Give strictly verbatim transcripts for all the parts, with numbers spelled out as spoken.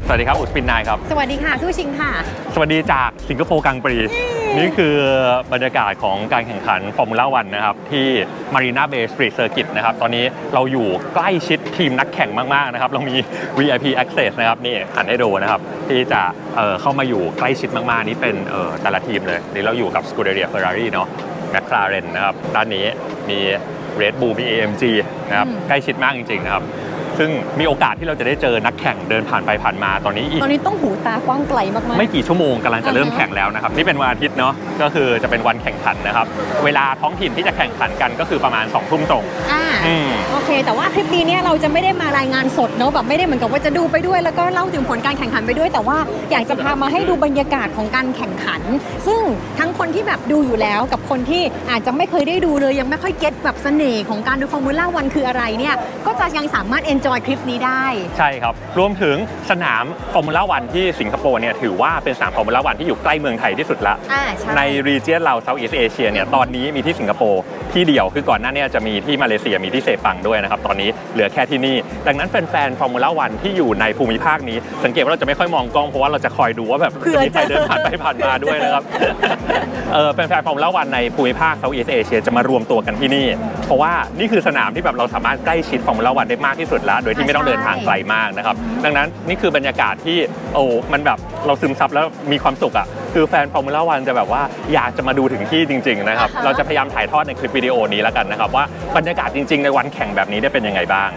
สวัสดีครับอุสปินนายครับสวัสดีค่ะสู้ชิงค่ะสวัสดีจากสิงคโปร์กลางปีนี่คือบรรยากาศของการแข่งขันฟอร์มูล่าวันนะครับที่มารีนาเบย์สตรีทเซอร์กิตนะครับตอนนี้เราอยู่ใกล้ชิดทีมนักแข่งมากๆนะครับเรามี วี ไอ พี Access นะครับนี่หันให้ดูนะครับที่จะ เอ่อ เข้ามาอยู่ใกล้ชิดมากๆนี่เป็นเอ่อแต่ละทีมเลยนี่เราอยู่กับ Scuderia Ferrari เนาะ McLaren นะครับด้านนี้มี Red Bull มี เอ เอ็ม จี นะครับใกล้ชิดมากจริงๆนะครับซึ่งมีโอกาสที่เราจะได้เจอนักแข่งเดินผ่านไปผ่านมาตอนนี้อีกตอนนี้ต้องหูตากว้างไกลมากๆไม่กี่ชั่วโมงกำลังจะเริ่มแข่งแล้วนะครับนี่เป็นวันอาทิตย์เนาะก็คือจะเป็นวันแข่งขันนะครับเวลาท้องถิ่นที่จะแข่งขันกันก็คือประมาณสองทุ่มตรงอ่าโอเคแต่ว่าคลิปนี้เนี่ยเราจะไม่ได้มารายงานสดเนาะแบบไม่ได้เหมือนกับว่าจะดูไปด้วยแล้วก็เล่าถึงผลการแข่งขันไปด้วยแต่ว่าอยากจะพามาให้ดูบรรยากาศของการแข่งขันซึ่งทั้งคนที่แบบดูอยู่แล้วกับคนที่อาจจะไม่เคยได้ดูเลยยังไม่ค่อยเก็ตแบบเสน่ห์ของการดูฟอร์มูล่าวันคืออะไรเนี่ยก็จะยังสามารถเอนจอยคลิปนี้ได้ใช่ครับรวมถึงสนามฟอร์มูล่าวันที่สิงคโปร์เนี่ยถือว่าเป็นสนามฟอร์มูล่าวันที่อยู่ใกล้เมืองไทยที่สุดละในรีเจียนเราเซาท์อีสต์เอเชียเนี่ยตอนนี้มีที่สิงคโปร์ที่เดียวคือก่อนหน้านี้จะมีที่มาเลเซียมีที่เซปังด้วยนะครับตอนนี้เหลือแค่ที่นี่ดังนั้นแฟนๆฟอร์มูล่าวันที่อยู่ในภูมิภาคนี้สังเกตว่าเราจะไม่ค่อยมองกล้องเพราะว่าเราจะคอยดูว่าแบบมีใครเดินผ่านไปผ่านมาด้วยนะครับเออแฟนๆฟอร์มูล่าวันในภูมิภาคเซาท์อีสต์เอเชียจะมารวมตัวกันที่นี่เพราะว่านี่คือสนามที่แบบเราสามารถใกล้ชิดฟอร์มูล่าวันได้มากที่สุดแล้วโดยที่ไม่ต้องเดินทางไกลมากนะครับดังนั้นนี่คือบรรยากาศที่โอ้มันแบบเราซึมซับแล้วมีความสุขอ่ะคือแฟนฟอร์มูล่าวันจะแบบว่าอยากจะมาดูถึงที่จริงๆนะครับเราจะพยายามถ่ายทอดในคลิปวิดีโอนี้แล้วกันนะครับว่าบรรยากาศจริงๆในวันแข่งแบบนี้ได้เป็นยังไงบ้าง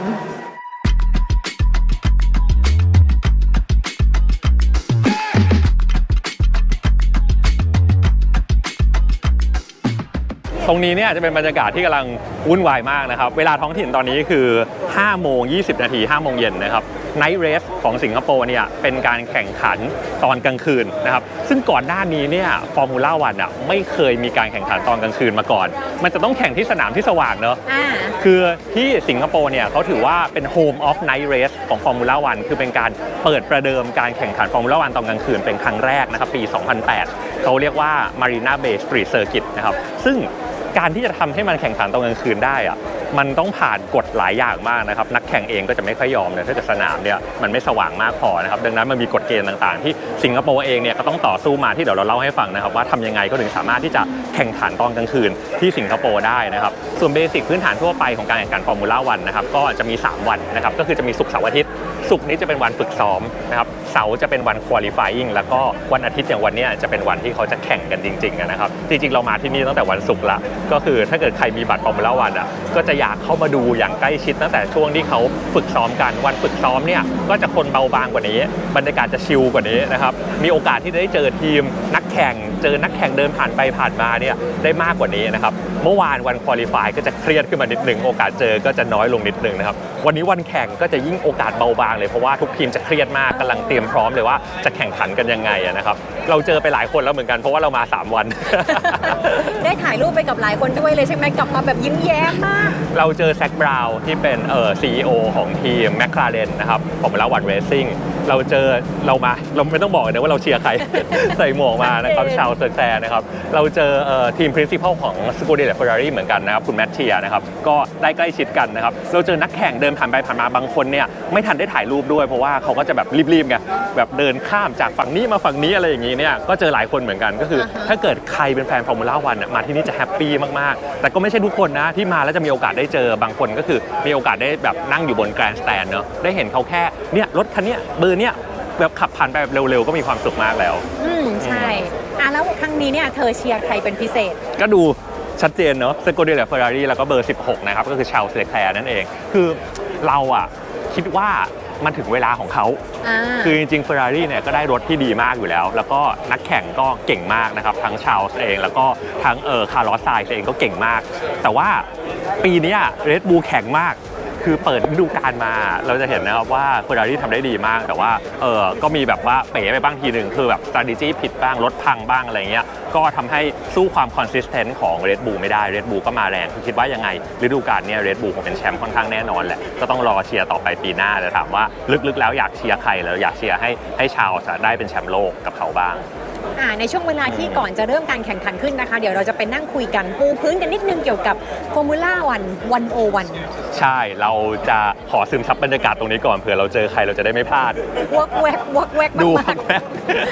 ตรงนี้เนี่ยจะเป็นบรรยากาศที่กำลังวุ่นวายมากนะครับเวลาท้องถิ่นตอนนี้คือห้าโมงยี่สิบนาทีห้าโมงเย็นนะครับไนท์เรสของสิงคโปร์เนี่ยเป็นการแข่งขันตอนกลางคืนนะครับซึ่งก่อนหน้านี้เนี่ยฟอร์มูล่าวันอ่ะไม่เคยมีการแข่งขันตอนกลางคืนมาก่อนมันจะต้องแข่งที่สนามที่สว่างเนอะคือที่สิงคโปร์เนี่ยเขาถือว่าเป็น Home of Night Race ของฟอร์มูล่าวันคือเป็นการเปิดประเดิมการแข่งขันฟอร์มูล่าวันตอนกลางคืนเป็นครั้งแรกนะครับปีสองพันแปดเขาเรียกว่า Marina Bay Street Circuit นะครับซึ่งการที่จะทำให้มันแข่งขันตอนกลางคืนได้อะมันต้องผ่านกฎหลายอย่างมากนะครับนักแข่งเองก็จะไม่ค่อยยอมเลยถ้าเกิดสนามเนี่ยมันไม่สว่างมากพอนะครับดังนั้นมันมีกฎเกณฑ์ต่างๆที่สิงคโปร์เองเนี่ยก็ต้องต่อสู้มาที่เดี๋ยวเราเล่าให้ฟังนะครับว่าทำยังไงก็ถึงสามารถที่จะแข่งขันตอนกลางคืนที่สิงคโปร์ได้นะครับส่วนเบสิกพื้นฐานทั่วไปของการแข่งขันฟอร์มูล่าวันนะครับก็จะมีสามวันนะครับก็คือจะมีศุกร์เสาร์อาทิตย์ศุกร์นี้จะเป็นวันฝึกซ้อมนะครับเสาร์จะเป็นวัน qualifying แล้วก็วันอาทิตย์อย่างวันนี้จะเป็นวันที่เขาจะแข่งกันจริงๆนะครับจริงๆเรามาที่นี่ตั้งแต่วันศุกร์ละก็คือถ้าเกิดใครมีบัตรฟอร์มูล่าวันอ่ะก็จะอยากเข้ามาดูอย่างใกล้ชิดตั้งแต่ช่วงที่เขาฝึกซ้อมกันวันฝึกซ้อมเนี่ยก็จะคนเบาบางกว่านี้บรรยากาศจะชิลกว่านี้นะครับมีโอกาสที่จะได้เจอทีมนักแข่งเจอนักแข่งเดินผ่านไปผ่านมาเนี่ยได้มากกว่านี้นะครับเมื่อวานวันควอลิฟายก็จะเครียดขึ้นมานิดนึงโอกาสเจอก็จะน้อยลงนิดนึงนะครับวันนี้วันแข่งก็จะยิ่งโอกาสเบาบางเลยเพราะว่าทุกทีมจะเครียดมากกำลังเตรียมพร้อมเลยว่าจะแข่งขันกันยังไงนะครับเราเจอไปหลายคนแล้วเหมือนกันเพราะว่าเรามาสามวันได้ถ่ายรูปไปกับหลายคนด้วยเลยใช่ไหมกลับมาแบบยิ้มแย้มมากเราเจอแซคบราวน์ที่เป็นเอ่อ ซี อี โอ ของทีม McLaren นะครับฟอร์มูล่าวันเรซซิ่งเราเจอเรามาเราไม่ต้องบอกเลยว่าเราเชียร์ใคร ใส่หมวกมานะครับชาวเซอร์แซนะครับเราเจอเอ่อทีม Principal ของ Scuderia Ferrari เหมือนกันนะครับคุณแมทเทียนะครับก็ได้ใกล้ชิดกันนะครับเราเจอนักแข่งเดินผ่านไปผ่านมาบางคนเนี่ยไม่ทันได้ถ่ายรูปด้วยเพราะว่าเขาก็จะแบบรีบๆไงแบบเดินข้ามจากฝั่งนี้มาฝั่งนี้อะไรอย่างนี้เนี่ยก็เจอหลายคนเหมือนกันก็คือถ้าเกิดใครเป็นแฟนฟอร์มูล่าวันมาที่นี่จะแฮปปี้มากๆแต่ก็ไม่ใช่ทุกคนนะที่มาแล้วจะมีโอกาสได้เจอบางคนก็คือมีโอกาสได้แบบนั่งอยู่บนแกรนด์สแตนเนาะได้เห็นเขาแค่เนี่ยรถคันนี้เบอร์เนี่ยแบบขับผ่านไปแบบเร็วๆก็มีความสุขมากแล้วอืมใช่อ่ะแล้วครั้งนี้เนี่ยเธอเชียร์ใครเป็นพิเศษก็ดูชัดเจนเนาะ Scuderia Ferrari แล้วก็เบอร์สิบหกนะครับก็คือชาร์ลส์ เลคแคร์นั่นเองคือเราอ่ะคิดว่ามันถึงเวลาของเขาคือจริงๆ Ferrari เนี่ยก็ได้รถที่ดีมากอยู่แล้วแล้วก็นักแข่งก็เก่งมากนะครับทั้งชาร์ลส์เองแล้วก็ทั้งเออคาร์ลอส ไซน์เองก็เก่งมากแต่ว่าปีนี้ Red Bull แข็งมากคือเปิดฤดูกาลมาเราจะเห็นนะครับว่า Ferrari ทำได้ดีมากแต่ว่าเออก็มีแบบว่าเป๋ไปบ้างทีหนึ่งคือแบบ strategy ผิดบ้างรถพังบ้างอะไรเงี้ยก็ทำให้สู้ความ consistent ของ Red Bull ไม่ได้ Red Bull ก็มาแรงคิดว่ายังไงฤดูกาลนี้ Red Bull คงเป็นแชมป์ค่อนข้างแน่นอนแหละก็ต้องรอเชียร์ต่อไปปีหน้าแต่ถามว่าลึกๆแล้วอยากเชียร์ใครแล้วอยากเชียร์ให้ให้ชาวจะได้เป็นแชมป์โลกกับเขาบ้างออ่าในช่วงเวลาที่ก่อนจะเริ่มการแข่งขันขึ้นนะคะเดี๋ยวเราจะไปนั่งคุยกันปูพื้นกันนิดนึงเกี่ยวกับฟอร์มูล่าวันวันโอวันใช่เราจะขอซึมซับบรรยากาศตรงนี้ก่อนเผื่อเราเจอใครเราจะได้ไม่พลาดวักแวกวักแวกดูวักแวก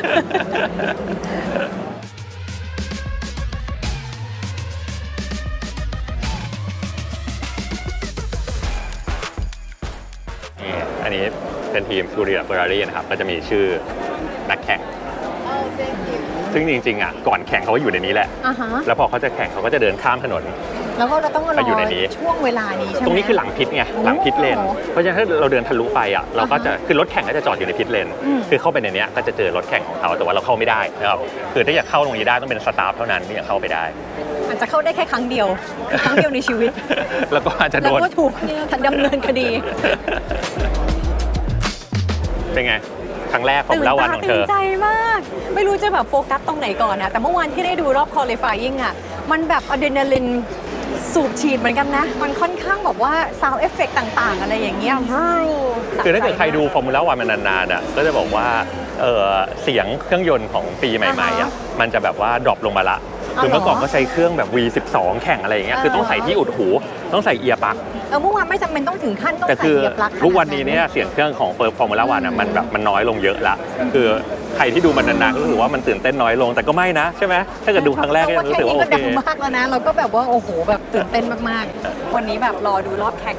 นี่อันนี้เป็นทีมซูริเฟอร์รารี่นะครับก็จะมีชื่อนักแข่งซึ่งจริงๆอ่ะก่อนแข่งเขาก็อยู่ในนี้แหละ uh-huh. แล้วพอเขาจะแข่งเขาก็จะเดินข้ามถนนแล้วก็เราต้องรออยู่ในนี้ช่วงเวลานี้ใช่ไหมตรงนี้คือหลังพิทไงหลังพิทเลนเพราะฉะนั้นถ้าเราเดินทะลุไปอ่ะเราก็จะคือรถแข่งก็จะจอดอยู่ในพิทเลนคือเข้าไปในนี้ก็จะเจอรถแข่งของเขาแต่ว่าเราเข้าไม่ได้นะครับคือถ้าอยากเข้าตรงนี้ได้ต้องเป็นสตาฟเท่านั้นที่จะเข้าไปได้อาจจะเข้าได้แค่ครั้งเดียวครั้งเดียวในชีวิตแล้วก็อาจจะโดนแล้วก็ถูกดำเนินคดีเป็นไงครั้งแรกของเล่าวันของเธอตื่นใจมากไม่รู้จะแบบโฟกัสตรงไหนก่อนนะแต่เมื่อวานที่ได้ดูรอบคอลิฟายยิ่งอ่ะมันแบบอะดรีนาลินสูบฉีดเหมือนกันนะมันค่อนข้างแบบว่าซาวด์เอฟเฟกต์ต่างๆอะไรอย่างเงี้ยคือถ้าเกิดใครดูฟอร์มูล่าวันมานานๆอ่ะก็จะบอกว่าเออเสียงเครื่องยนต์ของปีใหม่ๆอ่ะมันจะแบบว่าดรอปลงมาละคือเมื่อก่อนก็ใช้เครื่องแบบ วี สิบสอง แข่งอะไรอย่างเงี้ยคือต้องใส่ที่อุดหูต้องใส่เอียร์ปลั๊กเออเมื่อวานไม่จำเป็นต้องถึงขั้นต้องใส่เอียร์ปลั๊กทุกวันนี้เนี่ยเสียงเครื่องของฟอร์มูล่าวันอ่ะมันแบบมันน้อยลงเยอะละคือใครที่ดูมันนานๆก็รู้สึกว่ามันตื่นเต้นน้อยลงแต่ก็ไม่นะใช่ไหมถ้าเกิดดูครั้งแรกก็รู้สึกว่าโอเคมากแล้วนะเราก็แบบว่าโอ้โหแบบตื่นเต้นมากๆวันนี้แบบรอดูรอบแข่ง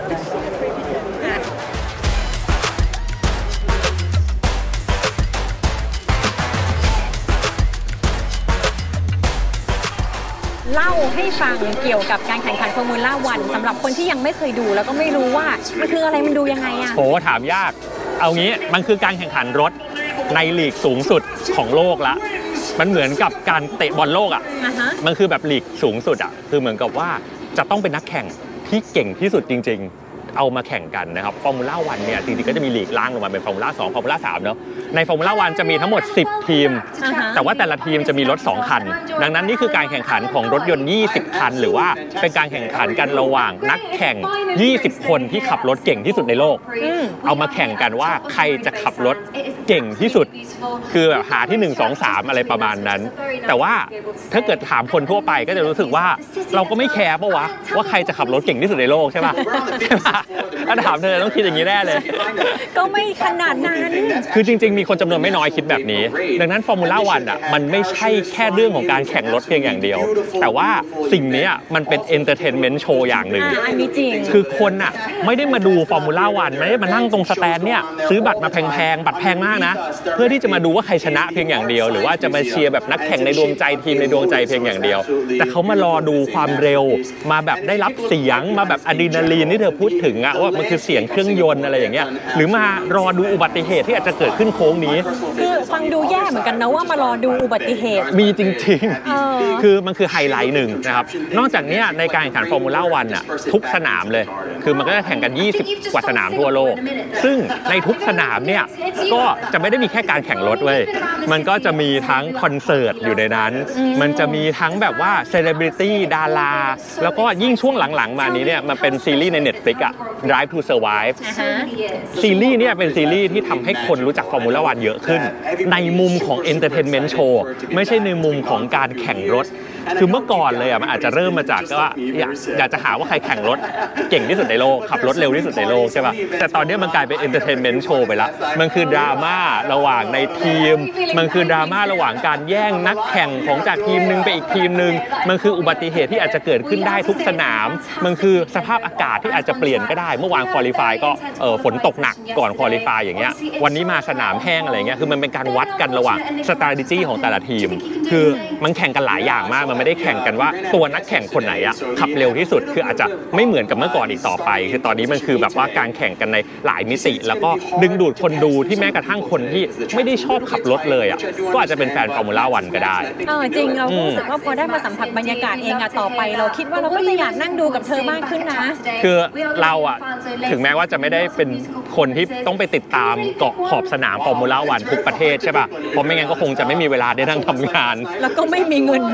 เล่าให้ฟังเกี่ยวกับการแข่งขันฟอร์มูล่าวันสำหรับคนที่ยังไม่เคยดูแล้วก็ไม่รู้ว่ามันคืออะไรมันดูยังไงอะโหถามยากเอางี้มันคือการแข่งขันรถในลีกสูงสุดของโลกละมันเหมือนกับการเตะบอลโลกอะมันคือแบบลีกสูงสุดอะคือเหมือนกับว่าจะต้องเป็นนักแข่งที่เก่งที่สุดจริงๆเอามาแข่งกันนะครับฟอร์มูล่าวันเนี่ยจริงๆก็จะมีลีกล่างลงมาเป็นฟอร์มูล่าสองฟอร์มูล่าสามเนาะในฟอร์มูล่าวันจะมีทั้งหมดสิบทีมแต่ว่าแต่ละทีมจะมีรถสองคันดังนั้นนี่คือการแข่งขันของรถยนต์ยี่สิบคันหรือว่าเป็นการแข่งขันกันระหว่างนักแข่งยี่สิบคนที่ขับรถเก่งที่สุดในโลกเอามาแข่งกันว่าใครจะขับรถเก่งที่สุดคือแบบหาที่หนึ่ง สอง สามอะไรประมาณนั้นแต่ว่าถ้าเกิดถามคนทั่วไปก็จะรู้สึกว่าเราก็ไม่แคร์ป่ะวะว่าใครจะขับรถเก่งที่สุดในโลกใช่ป่ะใช่ป่ะถ้าถามเธอต้องคิดอย่างนี้แน่เลยก็ไม่ขนาดนั้นคือจริงๆมีคนจำนวนไม่น้อยคิดแบบนี้ดังนั้นฟอร์มูล่าวันอ่ะมันไม่ใช่แค่เรื่องของการแข่งรถเพียงอย่างเดียวแต่ว่าสิ่งนี้มันเป็นเอนเตอร์เทนเมนต์โชว์อย่างหนึ่งอันนี้จริงคือคนอ่ะไม่ได้มาดูฟอร์มูล่าวันไม่ได้มานั่งตรงสแตนเนี่ยซื้อบัตรมาแพงๆบัตรแพงมากนะเพื่อที่จะมาดูว่าใครชนะเพียงอย่างเดียวหรือว่าจะมาเชียร์แบบนักแข่งในดวงใจทีมในดวงใจเพียงอย่างเดียวแต่เขามารอดูความเร็วมาแบบได้รับเสียงมาแบบอะดรีนาลีนที่เธอพูดถึงอะว่ามันคือเสียงเครื่องยนต์อะไรอย่างเงี้ยหรือมารอดูอุบัติเหตุที่อาจจะเกิดขึ้นโค้งนี้คือฟังดูแย่เหมือนกันนะว่ามารอดูอุบัติเหตุมีจริงๆคือมันคือไฮไลท์หนึ่งนะครับนอกจากนี้ในการแข่งขันฟอร์มูล่าวันอะทุกสนามเลยคือมันก็จะแข่งกันยี่สิบกว่าสนามทั่วโลกซึ่งในทุกสนามเนี่ยก็จะไม่ได้มีแค่การแข่งรถเว้ยมันก็จะมีทั้งคอนเสิร์ตอยู่ในนั้นมันจะมีทั้งแบบว่าเซเลบริตี้ดาราแล้วก็ยิ่งช่วงหลังๆมานี้เนี่ยมันเป็นซีรีส์ใน Netflix อะ Drive to Survive ซีรีส์เนี่ยเป็นซีรีส์ที่ทำให้คนรู้จักฟอร์มูล่าวันเยอะขึ้นในมุมของเอนเตอร์เทนเมนต์โชว์ไม่ใช่ในมุมของการแข่งรถคือเมื่อก่อนเลยอ่ะมันอาจจะเริ่มมาจากก็ว่าอยากอยากจะหาว่าใครแข่งรถเก่งที่สุดในโลกขับรถเร็วที่สุดในโลกใช่ป่ะแต่ตอนนี้มันกลายเป็นเอนเตอร์เทนเมนต์โชว์ไปแล้วมันคือดราม่าระหว่างในทีมมันคือดราม่าระหว่างการแย่งนักแข่งของจากทีมนึงไปอีกทีมนึงมันคืออุบัติเหตุที่อาจจะเกิดขึ้นได้ทุกสนามมันคือสภาพอากาศที่อาจจะเปลี่ยนก็ได้เมื่อวานควอลิฟายก็เออฝนตกหนักก่อนควอลิฟายอย่างเงี้ยวันนี้มาสนามแห้งอะไรเงี้ยคือมันเป็นการวัดกันระหว่าง strategy ของแต่ละทีมคือมันแข่งกันหลายอย่างมากมันไม่ได้แข่งกันว่าตัวนักแข่งคนไหนอะขับเร็วที่สุดคืออาจจะไม่เหมือนกับเมื่อก่อนอีกต่อไปคือตอนนี้มันคือแบบว่าการแข่งกันในหลายมิติแล้วก็ดึงดูดคนดูที่แม้กระทั่งคนที่ไม่ได้ชอบขับรถเลยอะก็อาจจะเป็นแฟนฟอร์มูล่าวันก็ได้เออจริงเรารู้สึกว่าพอได้มาสัมผัสบรรยากาศเองอะต่อไปเราคิดว่าเราก็จะอยากนั่งดูกับเธอมากขึ้นนะคือเราอะถึงแม้ว่าจะไม่ได้เป็นคนที่ต้องไปติดตามเกาะขอบสนามฟอร์มูล่าวันทุกประเทศใช่ป่ะเพราะไม่งั้นก็คงจะไม่มีเวลาได้นั่งทำงานแล้วก็ไม่มีเงินด้วย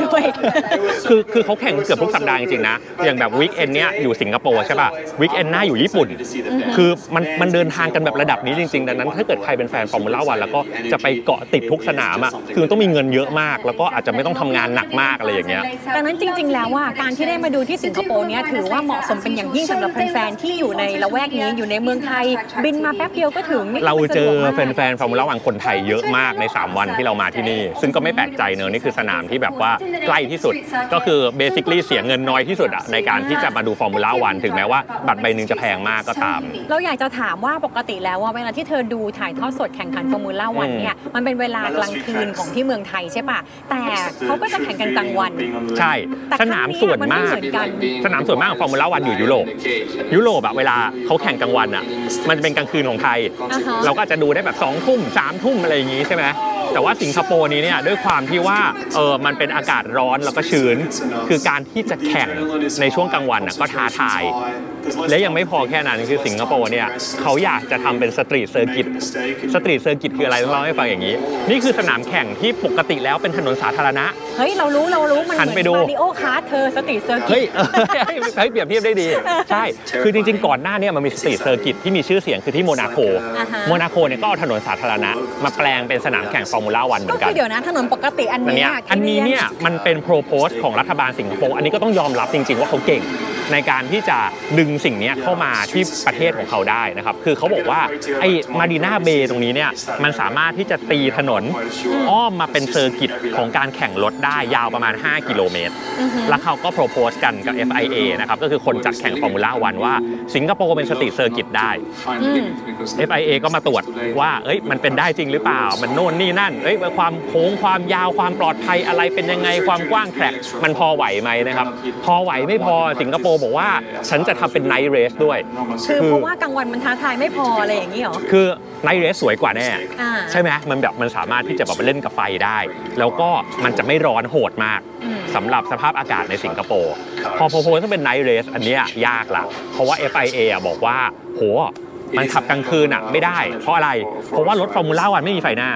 คือคือเขาแข่งเกือบทุกสัปดาห์จริงๆนะอย่างแบบวีคเอนเนี้ยอยู่สิงคโปร์ใช่ป่ะวีคเอนหน้าอยู่ญี่ปุ่นคือมันมันเดินทางกันแบบระดับนี้จริงๆดังนั้นถ้าเกิดใครเป็นแฟนฟอร์มูล่าวันแล้วก็จะไปเกาะติดทุกสนามอ่ะคือต้องมีเงินเยอะมากแล้วก็อาจจะไม่ต้องทำงานหนักมากอะไรอย่างเงี้ยดังนั้นจริงๆแล้วว่าการที่ได้มาดูที่สิงคโปร์เนี้ยถือว่าเหมาะสมเป็นอย่างยิ่งสำหรับแฟนๆที่อยู่ในละแวกนี้อยู่ในเมืองไทยบินมาแป๊บเดียวก็ถึงเราเจอแฟนๆฟอร์มูล่าวันคนไทยเยอะมากในสามวันที่เรามาที่นี่ซึ่งก็ไม่แปลกใจเนอะนี่คือสนามที่แบบว่าใกล้ที่สุดก็คือเบสิคลี่เสียเงินน้อยที่สุดอะในการที่จะมาดูฟอร์มูล่าวันถึงแม้ว่าบัตรใบหนึ่งจะแพงมากก็ตามเราอยากจะถามว่าปกติแล้วว่าเวลาที่เธอดูถ่ายทอดสดแข่งขันฟอร์มูล่าวันเนี่ยมันเป็นเวลากลางคืนของที่เมืองไทยใช่ป่ะแต่เขาก็จะแข่งกันกลางวันใช่สนามส่วนมากสนามส่วนมากของฟอร์มูล่าวันอยู่ยุโรปยุโรปอะเวลาเขาแข่งกลางวันอะมันจะเป็นกลางคืนของไทยเราก็จะดูได้แบบสองทุ่มสามทุ่มอะไรอย่างงี้ใช่ไหมแต่ว่าสิงคโปร์นี้เนี่ยด้วยความที่ว่าเออมันเป็นอากาศร้อนแล้วก็ชื้นคือการที่จะแข่งในช่วงกลางวันก็ท้าทายและยังไม่พอแค่นั้นคือสิงคโปร์เนี่ยเขาอยากจะทำเป็นสตรีทเซอร์กิตสตรีทเซอร์กิตคืออะไรต้องเล่าให้ฟังอย่างนี้นี่คือสนามแข่งที่ปกติแล้วเป็นถนนสาธารณะเฮ้ยเรารู้เรารู้มันเหมือนมาริโอคาร์ทเธอสตรีทเซอร์กิตเฮ้ยให้เปรียบเทียบได้ดีใช่คือจริงๆก่อนหน้านี้มันมีสตรีทเซอร์กิตที่มีชื่อเสียงคือที่โมนาโกโมนาโกเนี่ยก็เอาถนนสาธารณะมาแปลงเป็นสนามแข่งฟอร์มูล่าวันเหมือนกันก็คือเดี๋ยวนะถนนปกติอันนี้อันนี้เนี่ยมันเป็นโปรโพสของรัฐบาลสิงคโปร์อันนี้ก็ต้องยอมรับจริงๆว่าเขาเก่งในการที่จะดึงสิ่งนี้เข้ามาที่ประเทศของเขาได้นะครับคือเขาบอกว่าไอ้มารีนาเบย์ตรงนี้เนี่ยมันสามารถที่จะตีถนนอ้อมมาเป็นเซอร์กิตของการแข่งรถได้ยาวประมาณห้ากิโลเมตรแล้วเขาก็โปรโพสกันกับ เอฟ ไอ เอ นะครับก็คือคนจัดแข่งฟอร์มูล่าวันว่าสิงคโปร์เป็นสตรีทเซอร์กิตได้ เอฟ ไอ เอ ก็มาตรวจว่าเอ้ยมันเป็นได้จริงหรือเปล่ามันโน่นนี่นั่นเอ้ยความโค้งความยาวความปลอดภัยอะไรเป็นยังไงความกว้างแทร็กมันพอไหวไหมนะครับพอไหวไม่พอสิงคโปร์บอกว่าฉันจะทำเป็นไนท์เรสด้วยคือเพราะว่ากลางวันมันท้าทายไม่พออะไรอย่างนี้หรอคือไนท์เรสสวยกว่าแน่ใช่ไหมมันแบบมันสามารถที่จะแบบเล่นกับไฟได้แล้วก็มันจะไม่ร้อนโหดมากสำหรับสภาพอากาศในสิงคโปร์พอโพโพต้องเป็นไนท์เรสอันนี้ยากละเพราะว่า เอฟ ไอ เอ บอกว่าโหมันขับกลางคืนอ่ะไม่ได้เพราะอะไรเพราะว่ารถฟอร์มูล่าวันไม่มีไฟหน้า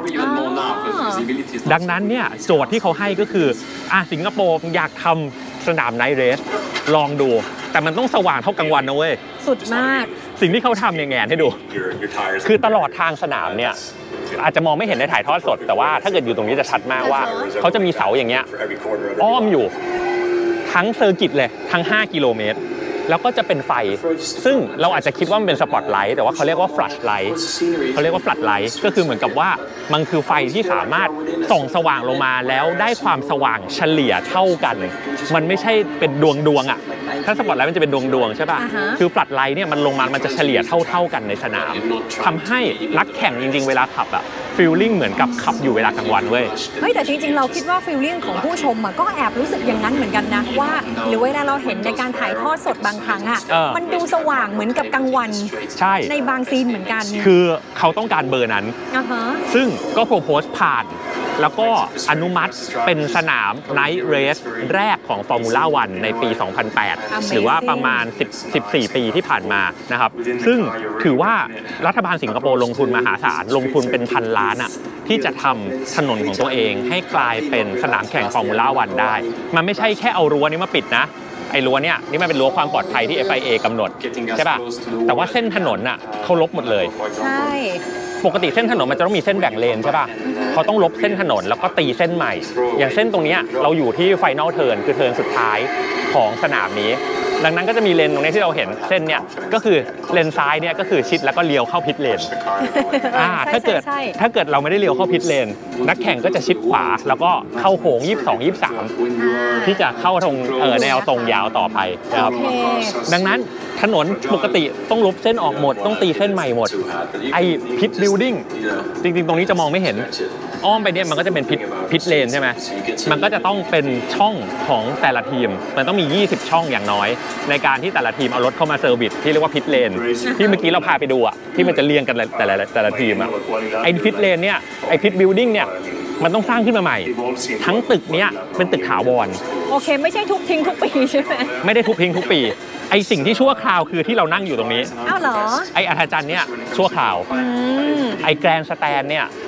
ดังนั้นเนี่ยโจทย์ที่เขาให้ก็คืออ่ะสิงคโปร์อยากทำสนามไนท์เรสลองดูแต่มันต้องสว่างเท่ากลางวันนะเว้ยสุดมากสิ่งที่เขาทำเนี่ยแงนให้ดูคือตลอดทางสนามเนี่ยอาจจะมองไม่เห็นในถ่ายทอดสดแต่ว่าถ้าเกิดอยู่ตรงนี้จะชัดมากว่าเขาจะมีเสาอย่างเงี้ยอ้อมอยู่ทั้งเซอร์กิตเลยทั้งห้ากิโลเมตรแล้วก็จะเป็นไฟซึ่งเราอาจจะคิดว่ามันเป็นสปอตไลท์แต่ว่าเขาเรียกว่าฟลัชไลท์เขาเรียกว่าฟลัชไลท์ก็คือเหมือนกับว่ามันคือไฟที่สามารถส่องสว่างลงมาแล้วได้ความสว่างเฉลี่ยเท่ากันมันไม่ใช่เป็นดวงดวงอ่ะถ้าสปอตไลท์มันจะเป็นดวงดวงใช่ป่ะคือฟลัชไลท์เนี่ยมันลงมามันจะเฉลี่ยเท่าเท่ากันในสนามทำให้นักแข่งจริงๆเวลาขับอ่ะฟีลลิ่งเหมือนกับขับอยู่เวลากลางวันเว้ยเฮ้ยแต่จริงๆเราคิดว่าฟีลลิ่งของผู้ชมอ่ะก็แอบรู้สึกอย่างนั้นเหมือนกันนะว่าหรือเวลาเราเห็นในการถ่ายทอดสดบางครั้งอ่ะมันดูสว่างเหมือนกับกลางวันใช่ในบางซีนเหมือนกันคือเขาต้องการเบอร์นั้นซึ่งก็โปรโพสผ่านแล้วก็อนุมัติเป็นสนามไนท์เรสแรกของฟอร์มูล่าวันในปี สองพันแปด หรือว่าประมาณสิบ สิบสี่ ปีที่ผ่านมานะครับซึ่งถือว่ารัฐบาลสิงคโปร์ลงทุนมหาศาลลงทุนเป็นพันล้านอ่ะที่จะทำถนนของตัวเองให้กลายเป็นสนามแข่งฟอร์มูล่าวันได้มันไม่ใช่แค่เอารั้วนี้มาปิดนะไอ้รั้วเนี่ยนี่มันเป็นรั้วความปลอดภัยที่ เอฟ ไอ เอ กำหนดใช่ป่ะแต่ว่าเส้นถนนอ่ะเขาลบหมดเลยใช่ปกติเส้นถนนมันจะต้องมีเส้นแบ่งเลนใช่ป่ะเขาต้องลบเส้นถนนแล้วก็ตีเส้นใหม่อย่างเส้นตรงนี้เราอยู่ที่ไฟนอลเทิร์นคือเทิร์นสุดท้ายของสนามนี้ดังนั้นก็จะมีเลนตรงนี้ที่เราเห็นเส้นเนี่ยก็คือเลนซ้ายเนี่ยก็คือชิดแล้วก็เลี้ยวเข้าพิทเลนอ่าถ้าเกิดถ้าเกิดเราไม่ได้เลี้ยวเข้าพิทเลนนักแข่งก็จะชิดขวาแล้วก็เข้าโค้งยี่สิบสอง ยี่สิบสามที่จะเข้าตรงเออแนวตรงยาวต่อไปนะครับดังนั้นถนนปกติต้องลบเส้นออกหมดต้องตีเส้นใหม่หมดไอ้พิทบิลดิ้งจริงๆตรงนี้จะมองไม่เห็นอ้อมไปเนี่ยมันก็จะเป็นพิทพิทเลนใช่ไหมมันก็จะต้องเป็นช่องของแต่ละทีมมันต้องมียี่สิบช่องอย่างน้อยในการที่แต่ละทีมเอารถเข้ามาเซอร์วิสที่เรียกว่าพิทเลนที่เมื่อกี้เราพาไปดูอ่ะที่มันจะเรียงกันแต่ละแต่ละทีมอ่ะไอ้พิทเลนเนี่ยไอ้พิทบิลดิ้งเนี่ยมันต้องสร้างขึ้นมาใหม่ทั้งตึกเนี้ยเป็นตึกถาวรโอเคไม่ใช่ทุบทิ้งทุกปีใช่ไหมไม่ได้ทุบทิ้งทุกปีไอสิ่งที่ชั่วคราวคือที่เรานั่งอยู่ตรงนี้อ้าวเหรอไออัธจันทร์เนี่ยชั่วคราวไอแกรนด์สแตนเนี่ย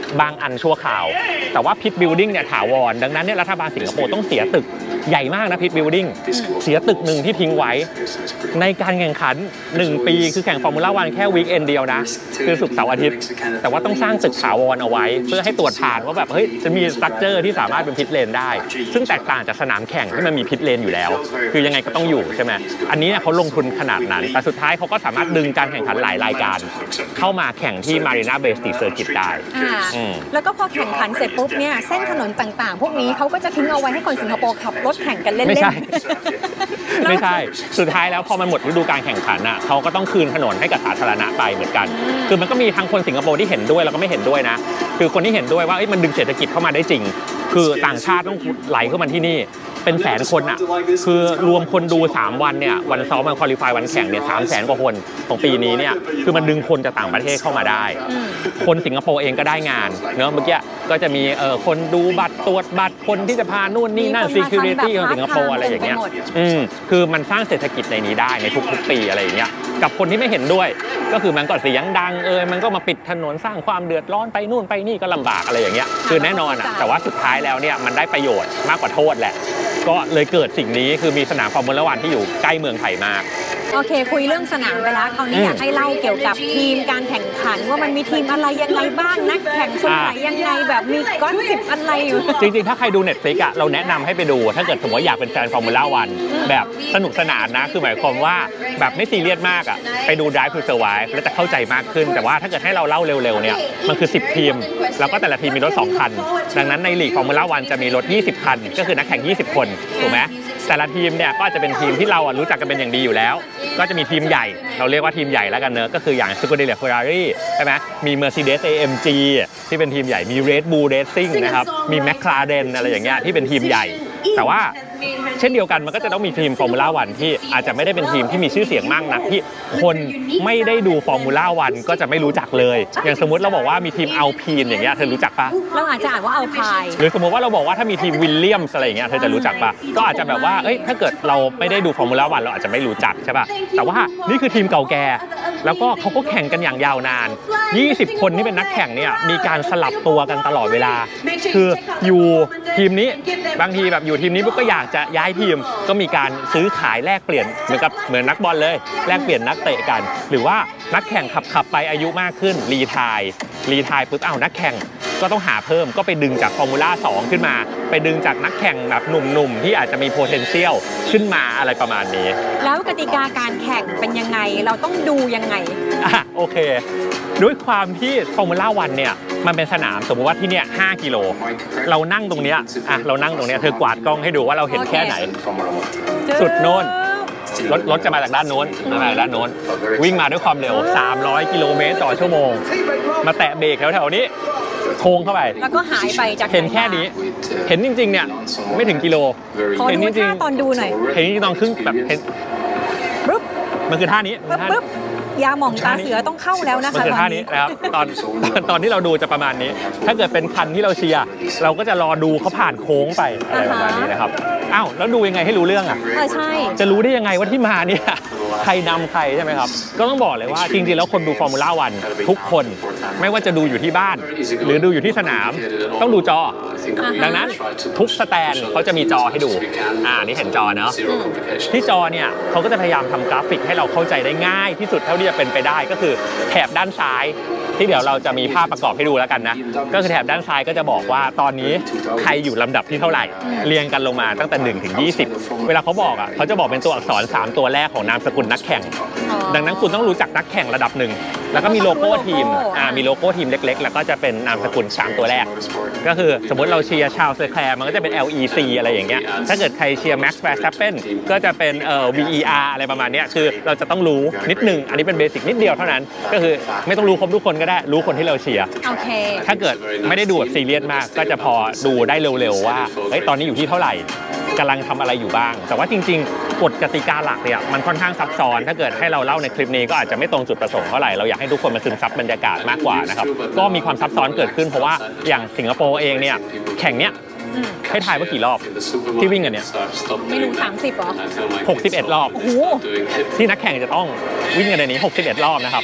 บางอันชั่วคราวแต่ว่าพิทบิลดิ้งเนี่ยถาวรดังนั้นเนี่ยรัฐบาลสิงคโปร์ต้องเสียตึกใหญ่มากนะพิทบิลดิ้งเสียตึกหนึ่งที่ทิ้งไว้ในการแข่งขันหนึ่งปีคือแข่งฟอร์มูล่าวันแค่วีคเอนเดียวนะคือศุกร์เสาร์อาทิตย์แต่ว่าต้องสร้างตึกถาวรเอาไว้เพื่อให้ตรวจผ่านว่าแบบเฮ้ยจะมีสตรัคเจอร์ที่สามารถเป็นพิทเลนได้ซึ่งแตกต่างจากสนามแข่งที่มันมีพิทเลนอยู่แล้วคือยังไงก็ต้องอยู่ใช่ไหมอันนี้เขาลงทุนขนาดนั้นแต่สุดท้ายเขาก็สามารถดึงการแข่งขันหลายรายการเข้ามาแข่งที่ Marina Bay Street Circuit ได้แล้วก็พอแข่งขันเสร็จปุ๊บเนี่ยเส้นถนนต่างๆพวกนี้เขาก็จะทิ้งเอาไว้ให้คนสิงคโปร์ขับรถแข่งกันเล่นๆไม่ใช่ไม่ใช่สุดท้ายแล้วพอมันหมดฤดูการแข่งขันอ่ะเขาก็ต้องคืนถนนให้กับสาธารณะไปเหมือนกันคือมันก็มีทั้งคนสิงคโปร์ที่เห็นด้วยแล้วก็ไม่เห็นด้วยนะคือคนที่เห็นด้วยว่ามันดึงเศรษฐกิจเข้ามาได้จริงคือต่างชาติต้องไหลเข้ามาที่นี่เป็นแสนคนอ่ะคือรวมคนดูสามวันเนี่ยวันซ้อมวันควอลิฟายวันแข่งเนี่ยสามแสนกว่าคนของปีนี้เนี่ยคือมันดึงคนจากต่างประเทศเข้ามาได้คนสิงคโปร์เองก็ได้งานเนอะเมื่อกี้ก็จะมีเอ่อคนดูบัตรตรวจบัตรคนที่จะพานู่นนี่นั่น security ของสิงคโปร์อะไรอย่างเงี้ยอืมคือมันสร้างเศรษฐกิจในนี้ได้ในทุกๆปีอะไรอย่างเงี้ยกับคนที่ไม่เห็นด้วยก็คือมันก็เสียงดังเออมันก็มาปิดถนนสร้างความเดือดร้อนไปนู่นไปนี่ก็ลำบากอะไรอย่างเงี้ยคือแน่นอนอ่ะแต่ว่าสุดท้ายแล้วเนี่ยมันได้ประโยชน์มากกว่าโทษแหละก็เลยเกิดสิ่งนี้คือมีสนามฟอร์มูล่าวันที่อยู่ใกล้เมืองไทยมากโอเคคุยเรื่องสนามไปแล้วคราวนี้อยากให้เล่าเกี่ยวกับทีมการแข่งขันว่ามันมีทีมอะไรยังไงบ้างนักแข่งคนไหนยังไงแบบมีก้อนสิบอะไรอยู่จริงๆถ้าใครดู Netflix อ่ะเราแนะนำให้ไปดูถ้าเกิดสมมติว่าอยากเป็นแฟนฟอร์มูล่าวันแบบสนุกสนานนะคือหมายความว่าแบบไม่ซีเรียสมากอ่ะไปดู Drive to Survive แล้วจะเข้าใจมากขึ้นแต่ว่าถ้าเกิดให้เราเล่าเร็วๆเนี่ยมันคือสิบทีมแล้วก็แต่ละทีมมีรถสองคันดังนั้นในลีกฟอร์มูล่าวันจะมีรถยี่สิบคันก็คือนักแข่งยี่สิบคนถูกไหมแต่ละทีมเนี่ยก็จะเป็นทีมที่เรารู้จักกันเป็นอย่างดีอยู่แล้วก็จะมีทีมใหญ่เราเรียกว่าทีมใหญ่แล้วกันเนอะก็คืออย่าง Scuderia Ferrari ใช่ไหมมี Mercedes เอ เอ็ม จี ที่เป็นทีมใหญ่มี Red Bull Racing นะครับมี McLaren อะไรอย่างเงี้ยที่เป็นทีมใหญ่แต่ว่าเช่นเดียวกันมันก็จะต้องมีทีมฟอร์มูล่าวันที่อาจจะไม่ได้เป็นทีมที่มีชื่อเสียงมากนักที่คนไม่ได้ดูฟอร์มูล่าวันก็จะไม่รู้จักเลยอย่างสมมติเราบอกว่ามีทีมอัลพีนอย่างเงี้ยเธอรู้จักปะเราอาจจะอ่านว่าอัลพายหรือสมมติว่าเราบอกว่าถ้ามีทีมวิลเลียมส์อะไรอย่างเงี้ยเธอจะรู้จักปะก็อาจจะแบบว่าเอ้ยถ้าเกิดเราไม่ได้ดูฟอร์มูล่าวันเราอาจจะไม่รู้จักใช่ปะแต่ว่านี่คือทีมเก่าแก่แล้วก็เขาก็แข่งกันอย่างยาวนานยี่สิบคนที่เป็นนักแข่งเนี่ยมีการสลับตัวกันตลอดเวลาคืออยู่ทีมนี้บางทีแบบอยู่ทีมนี้ปุ๊บก็อยากจะย้ายทีมก็มีการซื้อขายแลกเปลี่ยนเหมือนกับเหมือนนักบอลเลยแลกเปลี่ยนนักเตะกันหรือว่านักแข่งขับขับไปอายุมากขึ้นรีไทร์รีไทร์ปุ๊บอ้าวนักแข่งก็ต้องหาเพิ่มก็ไปดึงจากฟอร์มูล่าสองขึ้นมาไปดึงจากนักแข่งแบบหนุ่มๆที่อาจจะมี potential ขึ้นมาอะไรประมาณนี้แล้วกติกาการแข่งเป็นยังไงเราต้องดูยังไงอ่ะโอเคด้วยความที่ฟอร์มูล่าวันเนี่ยมันเป็นสนามสมมติว่าที่เนี่ยห้ากิโลเรานั่งตรงเนี้ยอ่ะเรานั่งตรงเนี้ยเธอกวาดกล้องให้ดูว่าเราเห็นแค่ไหนสุดโน้นรถรถจะมาจากด้านโน้นมาจากด้านโน้นวิ่งมาด้วยความเร็วสามร้อยกิโลเมตรต่อชั่วโมงมาแตะเบรกแถวๆนี้โค้งเข้าไปแล้วก็หายไปจากเห็นแค่นี้เห็นจริงๆเนี่ยไม่ถึงกิโลเห็นจริงๆตอนดูหน่อยเห็นจริงๆตอนครึ่งแบบเห็นปึ๊บมันคือท่านี้ปึ๊บยาหม่องตาเสือต้องเข้าแล้วนะคะมันคือท่านี้นะครับตอนตอนที่เราดูจะประมาณนี้ถ้าเกิดเป็นคันที่เราเชียร์เราก็จะรอดูเขาผ่านโค้งไปอะไรประมาณนี้นะครับอ้าวแล้วดูยังไงให้รู้เรื่องอ่ะเออใช่จะรู้ได้ยังไงว่าที่มาเนี่ยใครนำใครใช่ไหมครับก็ต้องบอกเลยว่าจริงๆแล้วคนดูฟอร์มูล่าวันทุกคนไม่ว่าจะดูอยู่ที่บ้านหรือดูอยู่ที่สนามต้องดูจอดังนั้นทุกสแตนเขาจะมีจอให้ดูอ่านี่เห็นจอเนาะที่จอเนี่ยเขาก็จะพยายามทำกราฟิกให้เราเข้าใจได้ง่ายที่สุดเท่าที่จะเป็นไปได้ก็คือแถบด้านซ้ายที่เดี๋ยวเราจะมีภาพประกอบให้ดูแล้วกันนะก็คือแถบด้านซ้ายก็จะบอกว่าตอนนี้ใครอยู่ลำดับที่เท่าไหร่เรียงกันลงมาตั้งแต่หนึ่งถึงยี่สิบเวลาเขาบอกอ่ะเขาจะบอกเป็นตัวอักษรสามตัวแรกของนามสกุลนักแข่งดังนั้นคุณต้องรู้จักนักแข่งระดับหนึ่งแล้วก็มีโลโก้ทีมอ่ามีโลโก้ทีมเล็กๆแล้วก็จะเป็นนามสกุลสามตัวแรกก็คือสมมติเราเชียร์ชาร์ลส์ เลคแคร์มันก็จะเป็น แอล อี ซี อะไรอย่างเงี้ยถ้าเกิดใครเชียร์ Max Verstappen ก็จะเป็นเอ่อ วี อี อาร์ อะไรประมาณนี้คือเราจะต้องรู้นิดนึงอันนี้เป็นเบสิกนิดเดียวเท่านั้นก็คือไม่ต้องรู้ครบทุกคนก็ได้รู้คนที่เราเชียร์โอเคถ้าเกิดไม่ได้ดูแบบซีเรียสมากก็จะพอดูได้เร็วๆว่าเฮ้ยตอนนี้อยู่ที่เท่าไหร่กำลังทำอะไรอยู่บ้างแต่ว่าจริงๆกฎกติกาหลักเนี่ยมันค่อนข้างซับซ้อนถ้าเกิดให้เราเล่าในคลิปนี้ก็อาจจะไม่ตรงจุดประสงค์เท่าไหร่เราอยากให้ทุกคนมาซึมซับบรรยากาศมากกว่านะครับก็มีความซับซ้อนเกิดขึ้นเพราะว่าอย่างสิงคโปร์เองเนี่ยแข่งเนี้ยให้ถ่ายว่ากี่รอบที่วิ่งกันเนี่ยไม่รู้สามสิบหรอหกสิบเอ็ดรอบโอ้โหที่นักแข่งจะต้องวิ่งกันในนี้หกสิบเอ็ดรอบนะครับ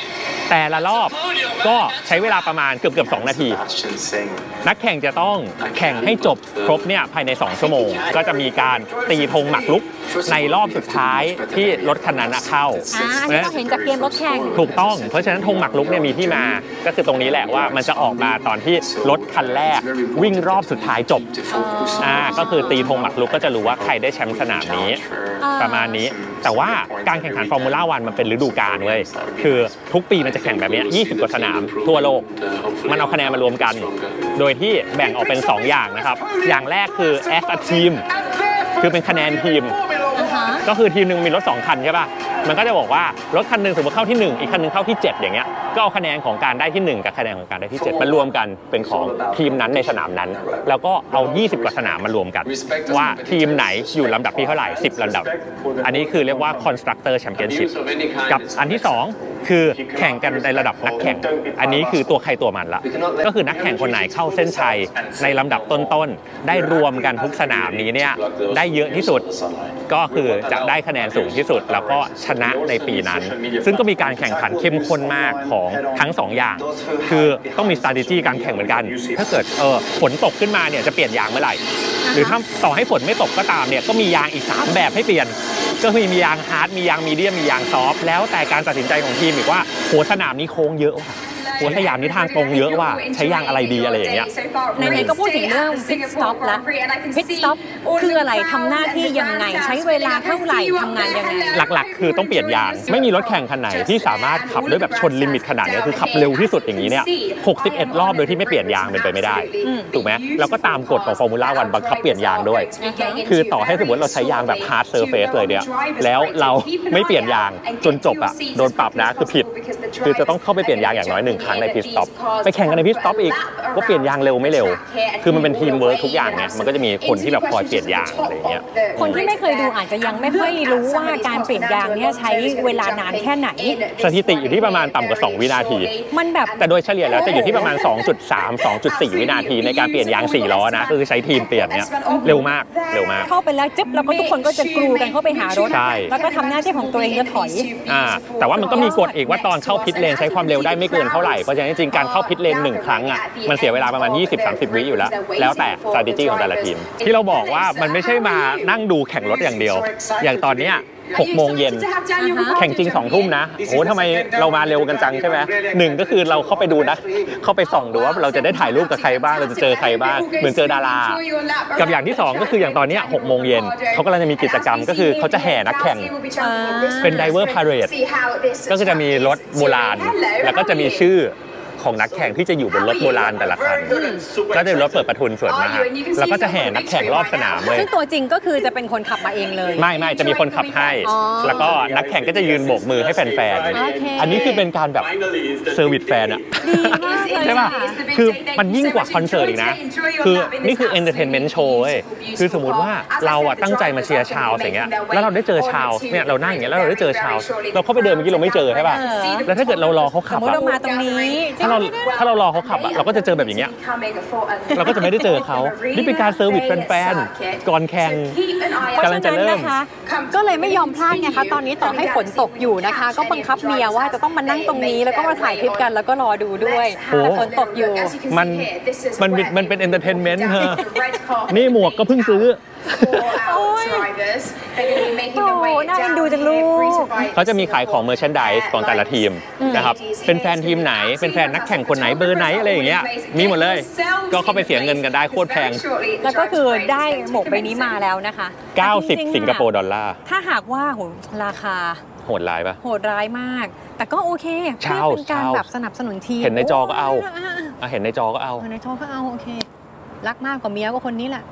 แต่ละรอบก็ใช้เวลาประมาณเกือบเกือบสองนาทีนักแข่งจะต้องแข่งให้จบครบเนี่ยภายในสองชั่วโมงก็จะมีการตีธงหมากรุกในรอบสุดท้ายที่รถคันนั้นเข้าอ่าอันนี้เราเห็นจากเกมรถแข่งถูกต้องเพราะฉะนั้นธงหมากรุกเนี่ยมีที่มาก็คือตรงนี้แหละว่ามันจะออกมาตอนที่รถคันแรกวิ่งรอบสุดท้ายจบอ่าก็คือตีธงหมากรุกก็จะรู้ว่าใครได้แชมป์สนามนี้ประมาณนี้แต่ว่าการแข่งขันฟอร์มูล่าวันมันเป็นฤดูกาลเว้ยคือทุกปีมันจะแข่งแบบนี้ยี่สิบกว่าสนามทั่วโลกมันเอาคะแนนมารวมกันโดยที่แบ่งออกเป็นสองอย่างนะครับอย่างแรกคือ as a team คือเป็นคะแนนทีมก็คือทีมหนึ่งมีรถสองคันใช่ป่ะมันก็จะบอกว่ารถคันนึงสมมติเข้าที่หนึ่งอีกคันนึงเข้าที่เจ็ดอย่างเงี้ยก็เอาคะแนนของการได้ที่หนึ่งกับคะแนนของการได้ที่เจ็ดมารวมกันเป็นของทีมนั้นในสนามนั้นแล้วก็เอายี่สิบกว่าสนามมารวมกันว่าทีมไหนอยู่ลำดับที่เท่าไหร่สิบลำดับอันนี้คือเรียกว่า Constructor Championship กับอันที่สองคือแข่งกันในระดับนักแข่งอันนี้คือตัวใครตัวมันละก็คือนักแข่งคนไหนเข้าเส้นชัยในลำดับต้นๆได้รวมกันทุกสนามนี้เนี่ยได้เยอะที่สุดก็คือจะได้คะแนนสูงที่สุดแล้วก็ชนะในปีนั้นซึ่งก็มีการแข่งขันเข้มข้นมากของทั้งสองอย่างคือต้องมี strategy การแข่งเหมือนกันถ้าเกิดเออฝนตกขึ้นมาเนี่ยจะเปลี่ยนยางเมื่อไหร่หรือถ้าต่อให้ฝนไม่ตกก็ตามเนี่ยก็มียางอีกสามแบบให้เปลี่ยนก็มีมียางฮาร์ดมียางมีเดียมมียางซอฟต์แล้วแต่การตัดสินใจของทีมอีกว่าโหสนามนี้โค้งเยอะหัวสยามนี้ทางตรงเยอะว่าใช้ยางอะไรดีอะไรอย่างเงี้ยในๆก็พูดถึงเรื่อง pit stop แล้ว pit stop คืออะไรทำหน้าที่ยังไงใช้เวลาเท่าไหร่ทำงานยังไงหลักๆคือต้องเปลี่ยนยางไม่มีรถแข่งคันไหนที่สามารถขับด้วยแบบชนลิมิตขนาดนี้คือขับเร็วที่สุดอย่างนี้เนี่ยหกสิบเอ็ดรอบโดยที่ไม่เปลี่ยนยางเป็นไปไม่ได้ถูกไหมแล้วก็ตามกฎของฟอร์มูล่าวันบังคับเปลี่ยนยางด้วยคือต่อให้สมมติเราใช้ยางแบบ hard surface เลยเนี่ยแล้วเราไม่เปลี่ยนยางจนจบอ่ะโดนปรับนะคือผิดคือจะต้องเข้าไปเปลี่ยนยางอย่างน้อยหนึ่งครั้งใน pit stopไปแข่งกันในพิทสต็อปอีกก็เปลี่ยนยางเร็วไม่เร็วคือมันเป็นทีมเวิร์คทุกอย่างไงมันก็จะมีคนที่แบบคอยเปลี่ยนยางอะไรเงี้ยคนที่ไม่เคยดูอาจจะยังไม่ค่อยรู้ว่าการเปลี่ยนยางเนี่ยใช้เวลานานแค่ไหนสถิติอยู่ที่ประมาณต่ำกว่าสองวินาทีมันแบบแต่โดยเฉลี่ยแล้วจะอยู่ที่ประมาณ สองจุดสาม สองจุดสี่ วินาทีในการเปลี่ยนยางสี่ล้อนะคือใช้ทีมเปลี่ยนเนี่ยเร็วมากเร็วมากเข้าไปแล้วจึ๊บแล้วก็ทุกคนก็จะกรูกันเข้าไปหารถแล้วก็ทำหน้าที่ของตัวเองจะถอยอ่าแต่ว่ามันก็มีกฎอีกว่าตอนเข้าพิทเลนใช้ความเร็วได้ไม่เกินเท่าไหร่เพราะฉะนั้นจริงๆการเข้าพิทเลนหนึ่งครั้งอ่ะมันเสียเวลาประมาณ ยี่สิบถึงสามสิบ วิอยู่แล้วแล้วแต่ strategy ของแต่ละทีมที่เราบอกว่ามันไม่ใช่มานั่งดูแข่งรถอย่างเดียวอย่างตอนเนี้ยหกโมงเย็นแข่งจริงสองทุ่มนะโอ้ทำไมเรามาเร็วกันจังใช่ไหมหนึ่งก็คือเราเข้าไปดูนะเข้าไปส่องดูว่าเราจะได้ถ่ายรูปกับใครบ้างเราจะเจอใครบ้างเหมือนเจอดารากับอย่างที่สองก็คืออย่างตอนนี้หกโมงเย็นเขากำลังจะมีกิจกรรมก็คือเขาจะแห่นักแข่งเป็น Diver Parade ก็คือจะมีรถโบราณแล้วก็จะมีชื่อของนักแข่งที่จะอยู่บนรถโบราณแต่ละคันก็จะรถเปิดประทุนส่วนมากแล้วก็จะแห่นักแข่งรอบสนามเลยซึ่งตัวจริงก็คือจะเป็นคนขับมาเองเลยไม่ไม่จะมีคนขับให้แล้วก็นักแข่งก็จะยืนโบกมือให้แฟนๆอันนี้คือเป็นการแบบเซอร์วิสแฟนอะใช่ป่ะคือมันยิ่งกว่าคอนเสิร์ตอีกนะคือนี่คือเอนเตอร์เทนเมนต์โชว์เว้ยคือสมมติว่าเราอะตั้งใจมาเชียร์ชาวอย่างเงี้ยแล้วเราได้เจอชาวเนี่ยเรานั่งอย่างเงี้ยแล้วเราได้เจอชาวเราเข้าไปเดินเมื่อกี้เราไม่เจอใช่ป่ะแล้วถ้าเกิดเรารอเขาขับอะเรามาตรงนี้ถ้าเราถ้าเรารอเขาขับอะเราก็จะเจอแบบอย่างเงี้ยเราก็จะไม่ได้เจอเขานี่เป็นการเซอร์วิสแฟนๆก่อนแข่งกำลังจะเริ่มก็เลยไม่ยอมพลาดไงคะตอนนี้ต่อให้ฝนตกอยู่นะคะก็บังคับเมียว่าจะต้องมานั่งตรงนี้แล้วก็มาถ่ายคลิปกันแล้วก็รอดูด้วยแต่ฝนตกอยู่มันมันมันเป็นเอนเตอร์เทนเมนต์เธอนี่หมวกก็เพิ่งซื้อโอ้ยโอ้น่าเอ็นดูจังลูกเขาจะมีขายของเมอร์แชนไดส์ของแต่ละทีมนะครับเป็นแฟนทีมไหนเป็นแฟนนักแข่งคนไหนเบอร์ไหนอะไรอย่างเงี้ยมีหมดเลยก็เข้าไปเสียเงินกันได้โคตรแพงแล้วก็คือได้หมวกใบนี้มาแล้วนะคะเก้าสิบสิงคโปร์ดอลลาร์ถ้าหากว่าโหราคาโหดร้ายปะโหดร้ายมากแต่ก็โอเคเพื่อเป็นการแบบสนับสนุนทีมเห็นในจอก็เอาเห็นในจอก็เอาเห็นในจอก็เอาโอเครักมากกว่าเมียก็คนนี้แหละ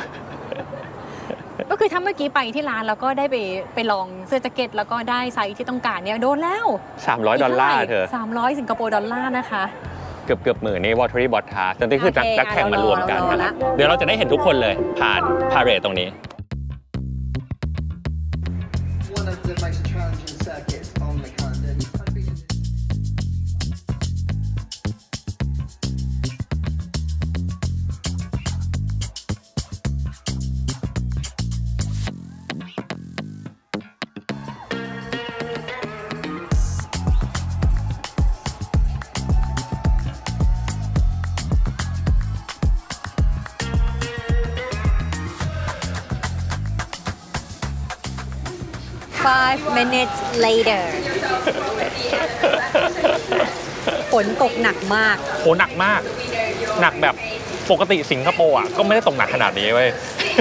ก็คือถ้าเมื่อกี้ไปที่ร้านแล้วก็ได้ไปไปลองเสื้อแจ็คเก็ตแล้วก็ได้ไซส์ที่ต้องการเนี่ยโดนแล้วสามร้อยดอลลาร์เธอสามร้อยสิงคโปร์ดอลลาร์นะคะเกือบเกือบหมื่นนี่วอเตอรี่บอททาร์แต่นี่คือนักแข่งมารวมกันนะครับเดี๋ยวเราจะได้เห็นทุกคนเลยผ่านพาเหรดตรงนี้ five minutes later ฝนตกหนักมากโหหนักมากหนักแบบปกติสิงคโปร์อ่ะก็ไม่ได้ตกหนักขนาดนี้เว้ย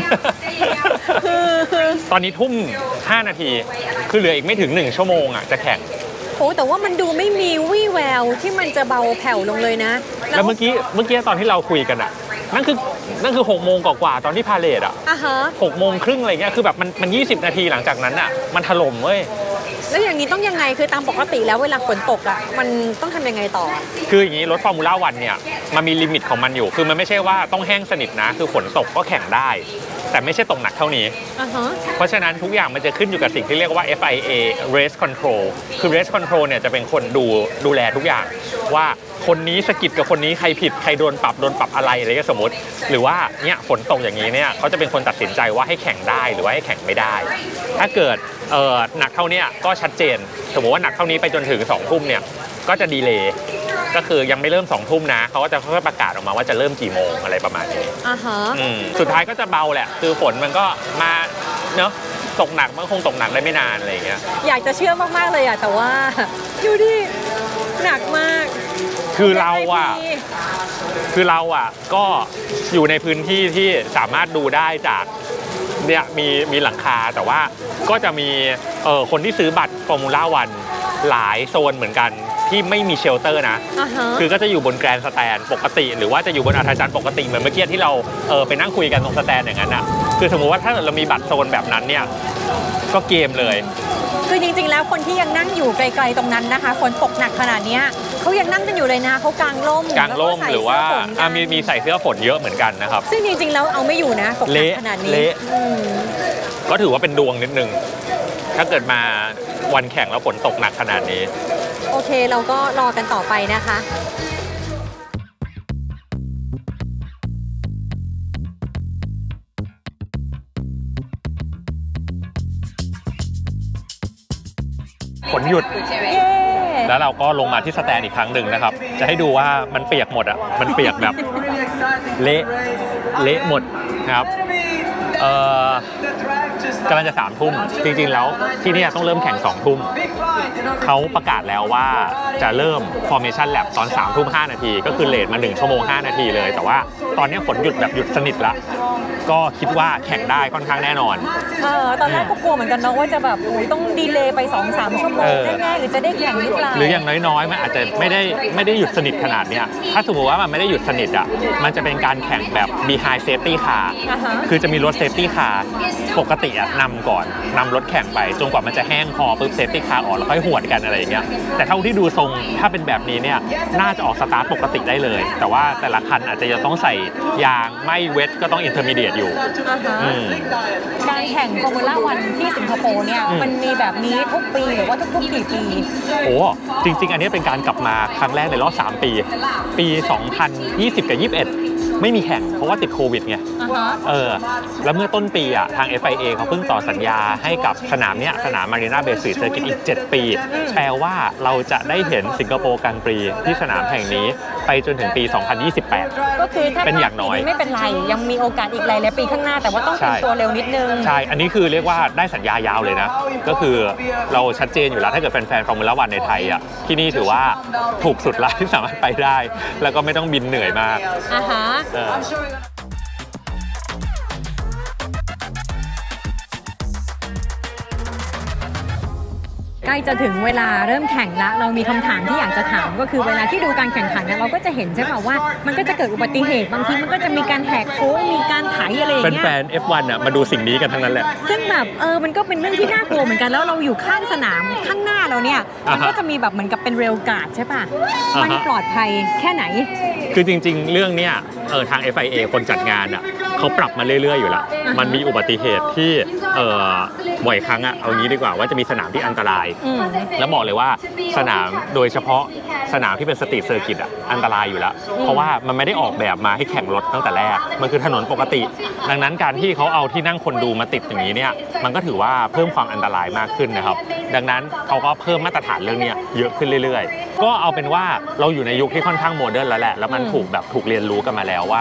ตอนนี้ทุ่มห้านาทีคือเหลืออีกไม่ถึงหนึ่งชั่วโมงอ่ะจะแข่งโอ้แต่ว่ามันดูไม่มีวี่แววที่มันจะเบาแผ่วลงเลยนะแล้วเมื่อกี้เมื่อกี้ตอนที่เราคุยกันอ่ะนั่นคือนั่นคือหกโมงกว่าๆตอนที่พาเลทอ่ะหกโมงครึ่งอะไรเงี้ยคือแบบมันมันยี่สิบนาทีหลังจากนั้นอ่ะมันถล่มเว้ยแล้วอย่างนี้ต้องยังไงคือตามปกติแล้วเวลาฝนตกอ่ะมันต้องทำยังไงต่อคืออย่างนี้รถฟอร์มูล่าวันเนี่ยมันมีลิมิตของมันอยู่คือมันไม่ใช่ว่าต้องแห้งสนิทนะคือฝนตกก็แข่งได้แต่ไม่ใช่ตกหนักเท่านี้ uh-huh. เพราะฉะนั้นทุกอย่างมันจะขึ้นอยู่กับสิ่งที่เรียกว่า เอฟ ไอ เอ Race Control คือ Race Control เนี่ยจะเป็นคนดูดูแลทุกอย่างว่าคนนี้สกิดกับคนนี้ใครผิดใครโดนปรับโดนปรับอะไรอะไรก็สมมติหรือว่าเนี่ยฝนตกอย่างนี้เนี่ยเขาจะเป็นคนตัดสินใจว่าให้แข่งได้หรือว่าให้แข่งไม่ได้ถ้าเกิดเอ่อหนักเท่านี้ก็ชัดเจนสมมติว่าหนักเท่านี้ไปจนถึงสองทุ่มเนี่ยก็จะดีเลย์ก็คือยังไม่เริ่มสองทุ่มนะเขาก็จะค่อยๆประกาศออกมาว่าจะเริ่มกี่โมงอะไรประมาณนี้อ่าฮะสุดท้ายก็จะเบาแหละคือฝนมันก็มาเนาะตกหนักมันคงตกหนักได้ไม่นานอะไรอย่างเงี้ยอยากจะเชื่อมากๆเลยอะแต่ว่าอยู่ดิหนักมากคือเราอะคือเราอะก็อยู่ในพื้นที่ที่สามารถดูได้จากเนี่ยมีมีหลังคาแต่ว่าก็จะมีเอ่อคนที่ซื้อบัตรฟอร์มูล่าวันหลายโซนเหมือนกันที่ไม่มีเชลเตอร์นะ uh-huh. คือก็จะอยู่บนแกรนด์สแตนปกติหรือว่าจะอยู่บนอัธจันทร์ปกติเหมือนเมื่อกี้ที่เราเออไปนั่งคุยกันตรงสแตนอย่างนั้นอะคือสมมุติว่าถ้าเรามีบัตรโซนแบบนั้นเนี่ยก็เกมเลยคือจริงๆแล้วคนที่ยังนั่งอยู่ไกลๆตรงนั้นนะคะฝนตกหนักขนาดนี้เขายังนั่งกันอยู่เลยนะเขากางร่มกางร่มหรือว่ามีมีใส่เสื้อฝนเยอะเหมือนกันนะครับซึ่งจริงๆแล้วเอาไม่อยู่นะตกหนักขนาดนี้ก็ถือว่าเป็นดวงนิดนึงถ้าเกิดมาวันแข่งแล้วฝนตกหนักขนาดนี้โอเคเราก็รอกันต่อไปนะคะฝนหยุดแล้วเราก็ลงมาที่สแตนอีกครั้งหนึ่งนะครับจะให้ดูว่ามันเปียกหมดอ่ะมันเปียกแบบเละเละหมดนะครับเอ่อกำลังจะสามทุ่มจริงๆแล้วที่นี่ต้องเริ่มแข่งสองทุ่มเขาประกาศแล้วว่าจะเริ่ม formation lap ตอนสามทุ่มห้านาทีก็คือเลทมาหนึ่งชั่วโมงห้านาทีเลยแต่ว่าตอนนี้ฝนหยุดแบบหยุดสนิทละก็คิดว่าแข่งได้ค่อนข้างแน่นอนเออตอนแรกก็กลัวเหมือนกันเนาะว่าจะแบบโอ้ยต้องดีเลย์ไป สองถึงสาม ชั่วโมงแน่ๆหรือจะได้แข่งหรือเปล่าหรืออย่างน้อยๆมันอาจจะไม่ได้ไม่ได้หยุดสนิทขนาดเนี้ยถ้าสมมติว่ามันไม่ได้หยุดสนิทอ่ะมันจะเป็นการแข่งแบบ behind safety car คือจะมีรถ safety car ปกติอ่ะนำก่อนนำรถแข่งไปจนกว่ามันจะแห้งพอปุ๊บ safety car ออกแล้วค่อยหวดกันอะไรอย่างเงี้ยแต่เท่าที่ดูทรงถ้าเป็นแบบนี้เนี่ยน่าจะออกสตาร์ทปกติได้เลยแต่ว่าแต่ละคันอาจจะยังต้องใส่ยางไม่เวทก็ต้อง intermediate อยู่การแข่งฟอร์มูล่าวันที่สิงคโปร์เนี่ยมันมีแบบนี้ทุกปีหรือว่าทุกๆกี่ปีโอ้จริงๆอันนี้เป็นการกลับมาครั้งแรกในรอบสามปีปีสองพันยี่สิบกับยี่สิบเอ็ดไม่มีแข่งเพราะว่าติดโควิดไงเออแล้วเมื่อต้นปีอ่ะทาง เอฟ ไอ เอ เขาเพิ่งต่อสัญญาให้กับสนามเนี้ยสนามมารีนาเบย์สตรีทเซอร์กิตอีกเจ็ดปีแปลว่าเราจะได้เห็นสิงคโปร์กลางปีที่สนามแห่งนี้ไปจนถึงปีสองพันยี่สิบแปดก็คือถ้าเป็นอย่างน้อยไม่เป็นไรยังมีโอกาสอีกหลายๆปีข้างหน้าแต่ว่าต้องเตรียมตัวเร็วนิดนึงใช่อันนี้คือเรียกว่าได้สัญญายาวเลยนะก็คือเราชัดเจนอยู่แล้วถ้าเกิดแฟนๆฟอร์มูล่าวันในไทยอ่ะที่นี่ถือว่าถูกสุดแล้วที่สามารถไปได้แล้วก็ไม่ต้องบินเหนื่อยมากอ่าฮะใกล้จะถึงเวลาเริ่มแข่งแล้วเรามีคำถามที่อยากจะถามก็คือเวลาที่ดูการแข่งขันเราก็จะเห็นใช่ป่าวว่ามันก็จะเกิดอุบัติเหตุบางทีมันก็จะมีการแหกโค้งมีการไถอะไรอย่างเงี้ยแฟนๆ เอฟ วัน อ่ะมาดูสิ่งนี้กันทั้งนั้นแหละซึ่งแบบเออมันก็เป็นเรื่องที่น่ากลัวเหมือนกันแล้วเราอยู่ข้างสนามข้างหน้าเราเนี่ยมันก็จะมีแบบเหมือนกับเป็นเรลการ์ดใช่ป่ะมันปลอดภัยแค่ไหนคือจริงๆเรื่องเนี้ยเออทาง เอฟ ไอ เอ คนจัดงานอ่ะเขาปรับมาเรื่อยๆอยู่แล้วมันมีอุบัติเหตุที่เออบ่อยครั้งอ่ะเอางี้ดีกว่าว่าจะมีสนามที่อันตรายแล้วบอกเลยว่าสนามโดยเฉพาะสนามที่เป็นสตรีทเซอร์กิตอ่ะอันตรายอยู่แล้วเพราะว่ามันไม่ได้ออกแบบมาให้แข่งรถตั้งแต่แรกมันคือถนนปกติดังนั้นการที่เขาเอาที่นั่งคนดูมาติดอย่างนี้เนี่ยมันก็ถือว่าเพิ่มความอันตรายมากขึ้นนะครับดังนั้นเขาก็เพิ่มมาตรฐานเรื่องนี้เยอะขึ้นเรื่อยๆก็เอาเป็นว่าเราอยู่ในยุคที่ค่อนข้างโมเดิร์นแล้วแหละแล้วมันถูกแบบถูกเรียนรู้กันมาแล้วว่า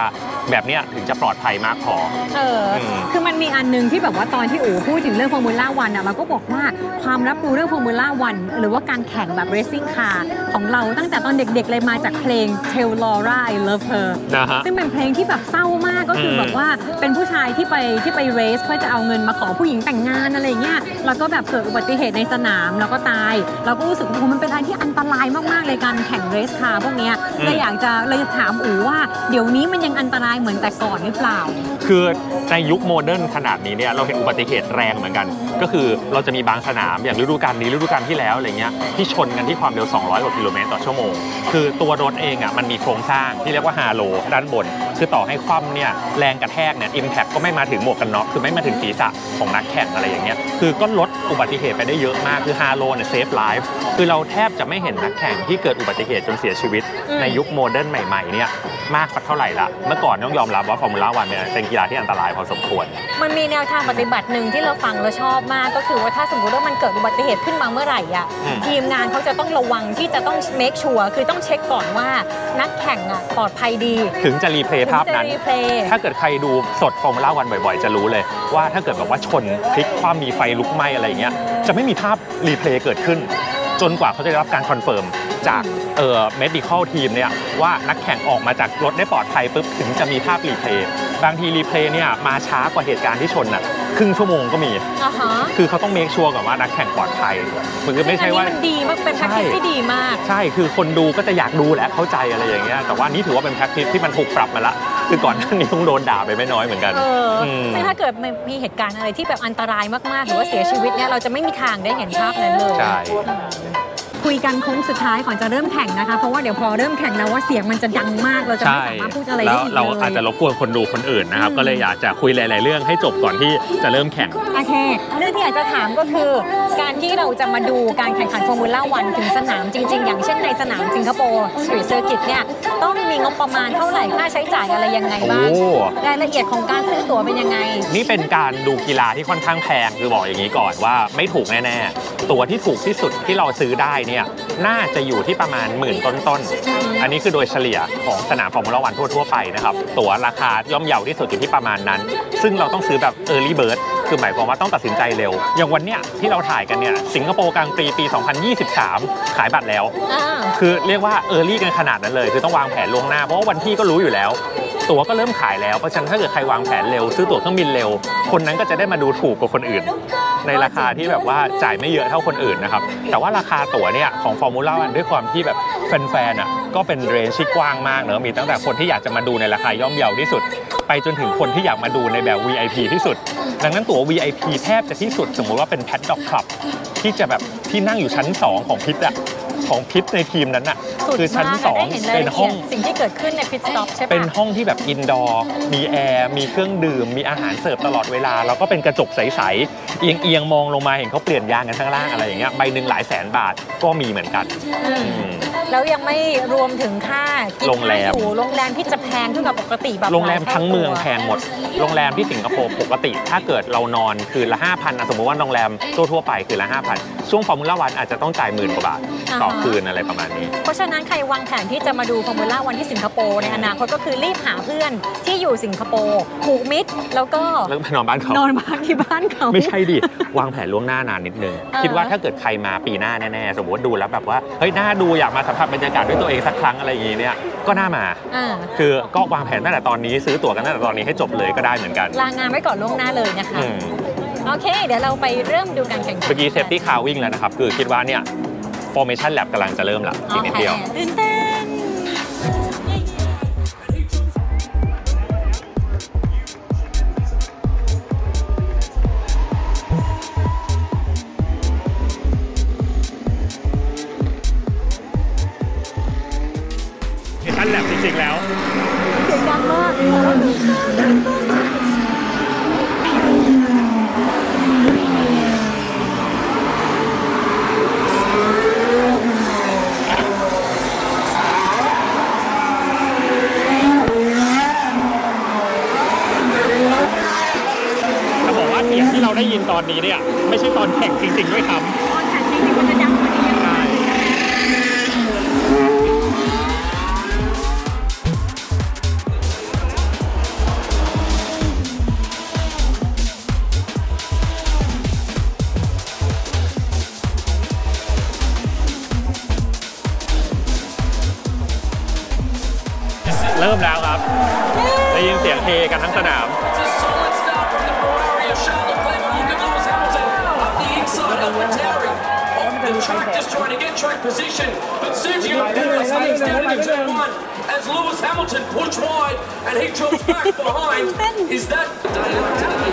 แบบเนี้ยถึงจะปลอดภัยมากพอเออคือมันมีอันนึงที่แบบว่าตอนที่อู๋พูดถึงเรื่องฟอร์มูล่าวันอ่ะเราก็บอกว่าความรับรู้เรื่องฟอร์มูล่าวันหรือว่าการแข่งแบบเรซซิ่งคาร์ของเราตั้งแต่ตอนเด็กๆเลยมาจากเพลง Tell Laura I Love Her ซึ่งเป็นเพลงที่แบบเศร้ามากก็คือแบบว่าเป็นผู้ชายที่ไปที่ไปเรสเพื่อจะเอาเงินมาขอผู้หญิงแต่งงานอะไรเงี้ยแล้วก็แบบเกิดอุบัติเหตุในสนามแล้วก็ตายเราก็รู้สึกว่ามันเป็นอะไรที่อันตรายมากๆเลยการแข่งเรสคาร์พวกนี้เลยอยากจะเลยถามอู๋ว่าเดี๋ยวนี้มันยังอันตรายเหมือนแต่ก่อนหรือเปล่าคือในยุคโมเดิร์นขนาดนี้เนี่ยเราเห็นอุบัติเหตุแรงเหมือนกันก็คือเราจะมีบางสนามอย่างฤดูกาลนี้ฤดูกาลที่แล้วอะไรเงี้ยที่ชนกันที่ความเร็วสองร้อยกว่ากิโลเมตรต่อชั่วโมงคือตัวรถเองอ่ะมันมีโครงสร้างที่เรียกว่าฮาโลด้านบนคือต่อให้คว่ำเนี่ยแรงกระแทกเนี่ยอิมแพคก็ไม่มาถึงหมวกกันน็อกคือไม่มาถึงศีรษะของนักแข่งอะไรอย่างเงี้ยคือก็ลดอุบัติเหตุไปได้เยอะมากคือฮาโลเนี่ยเซฟไลฟ์คือเราแทบจะไม่เห็นนักแข่งที่เกิดอุบัติเหตุจนเสียชีวิตในยุคโมเดิร์นใหม่ๆเนี่ยมากสักเท่าไหร่ละเมื่อก่อนต้องยอมรับว่าฟอร์มูล่าวันเนี่ยเป็นกีฬาที่อันตรายพอสมควรมันมีแนวทางปฏิบัติหนึ่งที่เราฟังแล้วชอบมากก็คือว่าถ้าสมมติว่ามันเกิดอุบัติเหตุขึ้นมาเมื่อไหร่อ่ะทีมงานเขาจะต้องระวังที่จะต้องเมคชัวร์คือต้องเช็คก่อนว่านักแข่งอ่ะปลอดภัยดีถึงจะรีเพลย์ภาพนั้นถ้าเกิดใครดูสดฟอร์มูล่าวันบ่อยๆจะรู้เลยว่าถ้าเกิดแบบว่าชนพลิกคว่ำมีไฟลุกไหม้อะไรเงี้ยจะไม่มีภาพรีเพลย์เกิดขึ้นจนกว่าเขาจะได้รับการคอนเฟิร์มจากเอ่อ medical team เนี่ยว่านักแข่งออกมาจากรถได้ปลอดภัยปุ๊บถึงจะมีภาพรีเพลย์บางทีรีเพลย์เนี่ยมาช้ากว่าเหตุการณ์ที่ชนน่ะครึ่งชั่วโมงก็มีคือเขาต้องเมคชัวร์ก่อนว่านักแข่งปลอดภัยมันก็ไม่ใช่ว่ามันดีมากเป็นแพ็คเกจที่ดีมากใช่คือคนดูก็จะอยากดูและเข้าใจอะไรอย่างเงี้ยแต่ว่านี่ถือว่าเป็นแพ็คเกจที่มันถูกปรับมาละคือก่อนหน้านี้ต้องโดนด่าไปไม่น้อยเหมือนกันซึ่งถ้าเกิดมีเหตุการณ์อะไรที่แบบอันตรายมากๆหรือว่าเสียชีวิตเนี่ยเราจะไม่มีทางได้เห็นภาพนั้นเลยใช่คุยกันโค้งสุดท้ายก่อนจะเริ่มแข่งนะคะเพราะว่าเดี๋ยวพอเริ่มแข่งแล้วว่าเสียงมันจะดังมากเราจะไม่สามารถพูดอะไรได้อีกเลยเราอาจจะรบกวนคนดูคนอื่นนะครับก็เลยอยากจะคุยหลายๆเรื่องให้จบก่อนที่จะเริ่มแข่งโอเคเรื่องที่อยากจะถามก็คือการที่เราจะมาดูการแข่งขันฟอร์มูล่าวันถึงสนามจริงๆอย่างเช่นในสนามสิงคโปร์สตรีทเซอร์กิตเนี่ยต้องมีงบประมาณเท่าไหร่ค่าใช้จ่ายอะไรยังไงบ้างรายละเอียดของการซื้อตั๋วเป็นยังไงนี่เป็นการดูกีฬาที่ค่อนข้างแพงคือบอกอย่างนี้ก่อนว่าไม่ถูกแน่ๆตั๋วที่ถูกที่สุดที่เราซื้อได้เนี่ยน่าจะอยู่ที่ประมาณหมื่นต้นๆอันนี้คือโดยเฉลี่ยของสนามฟอร์มูล่าวันทั่วๆไปนะครับตั๋วราคาย่อมเยาที่สุดอยู่ที่ประมาณนั้นซึ่งเราต้องซื้อแบบ Early Bird คือหมายความว่าต้องตัดสินใจเร็วอย่างวันเนี้ยที่เราถ่ายกันเนี่ยสิงคโปร์กลางปีปีสองพันยี่สิบสามขายบัตรแล้วคือเรียกว่า Early กันขนาดนั้นเลยคือต้องวางแผนล่วงหน้าเพราะว่าวันที่ก็รู้อยู่แล้วตั๋วก็เริ่มขายแล้วเพราะฉะนั้นถ้าเกิดใครวางแผนเร็วซื้อตั๋วเครื่องบินเร็วคนนั้นก็จะได้มาดูถูกกว่าคนอื่นในราคาที่แบบว่าจ่ายไม่เยอะเท่าคนอื่นนะครับแต่ว่าราคาตั๋วเนี่ยของฟอร์มูล่าวันด้วยความที่แบบแฟนๆอ่ะก็เป็นเรนจ์ที่กว้างมากเนอะมีตั้งแต่คนที่อยากจะมาดูในราคาย่อมเยาที่สุดไปจนถึงคนที่อยากมาดูในแบบ วี ไอ พี ที่สุดดังนั้นตั๋ว วี ไอ พี แทบจะที่สุดสมมุติว่าเป็น Paddock Club ที่จะแบบที่นั่งอยู่ชั้นสองของพิทอ่ะของพิทในทีมนั้นน่ะคือชั้นสองเป็นห้องสิ่งที่เกิดขึ้นในพิทสต็อปใช่ปะเป็นห้องที่แบบอินดอร์มีแอร์มีเครื่องดื่มมีอาหารเสิร์ฟตลอดเวลาแล้วก็เป็นกระจกใสๆเอียงๆมองลงมาเห็นเขาเปลี่ยนยางกันข้างล่างอะไรอย่างเงี้ยใบหนึ่งหลายแสนบาทก็มีเหมือนกันแล้วยังไม่รวมถึงค่ากินโรงแรมโรงแรมที่จะแพงขึ้นกับปกติแบบโรงแรมทั้งเมืองแพงหมดโรงแรมที่สิงคโปร์ปกติถ้าเกิดเรานอนคืนละ ห้าพัน นะสมมุติว่าโรงแรมทั่วๆไปคืนละ ห้าพัน ช่วงฟอร์มูล่าวันอาจจะต้องจ่ายหมื่นกว่าบาทต่อคืนอะไรประมาณนี้เพราะฉะนั้นใครวางแผนที่จะมาดูฟอร์มูล่าวันที่สิงคโปร์ในอนาคตก็คือรีบหาเพื่อนที่อยู่สิงคโปร์ผูกมิตรแล้วก็แล้วนอนบ้านเขานอนบ้านที่บ้านเขาไม่ใช่ดิวางแผนล่วงหน้านานนิดนึงคิดว่าถ้าเกิดใครมาปีหน้าแน่ๆสมมติดูแล้วแบบว่าเฮ้ยน่าดูอยากมาสัมผัสบรรยากาศด้วยตัวเองสักครั้งอะไรอย่างงี้เนี่ยก็น่ามาคือก็วางแผนตั้งแต่ตอนนี้ซื้อตั๋วกันตั้งแต่ตอนนี้ให้จบเลยก็ได้เหมือนกันลางานไว้ก่อนล่วงหน้าเลยนะคะโอเคเดี๋ยวเราไปเริ่มดูการแข่งขันเมื่อกี้เซฟตี้คาร์วิ่งแล้วนะครับคือคิดว่าเนี่ย Formation Lab กำลังจะเริ่มละอีกนิดเดียวตื่นเต้น Formation Lab จริงๆแล้วเสียงดังมากที่เราได้ยินตอนนี้เนี่ยไม่ใช่ตอนแข่งจริงๆด้วยครับตอนแข่งจริงๆมันจะดังกว่านี้ใช่เริ่มแล้วครับได้ยินเสียงเฮกันทั้งสนาม The track just trying to get track position, but Sergio Perez hangs down in turn one as Lewis Hamilton pushed wide and he drops back behind. Is that day?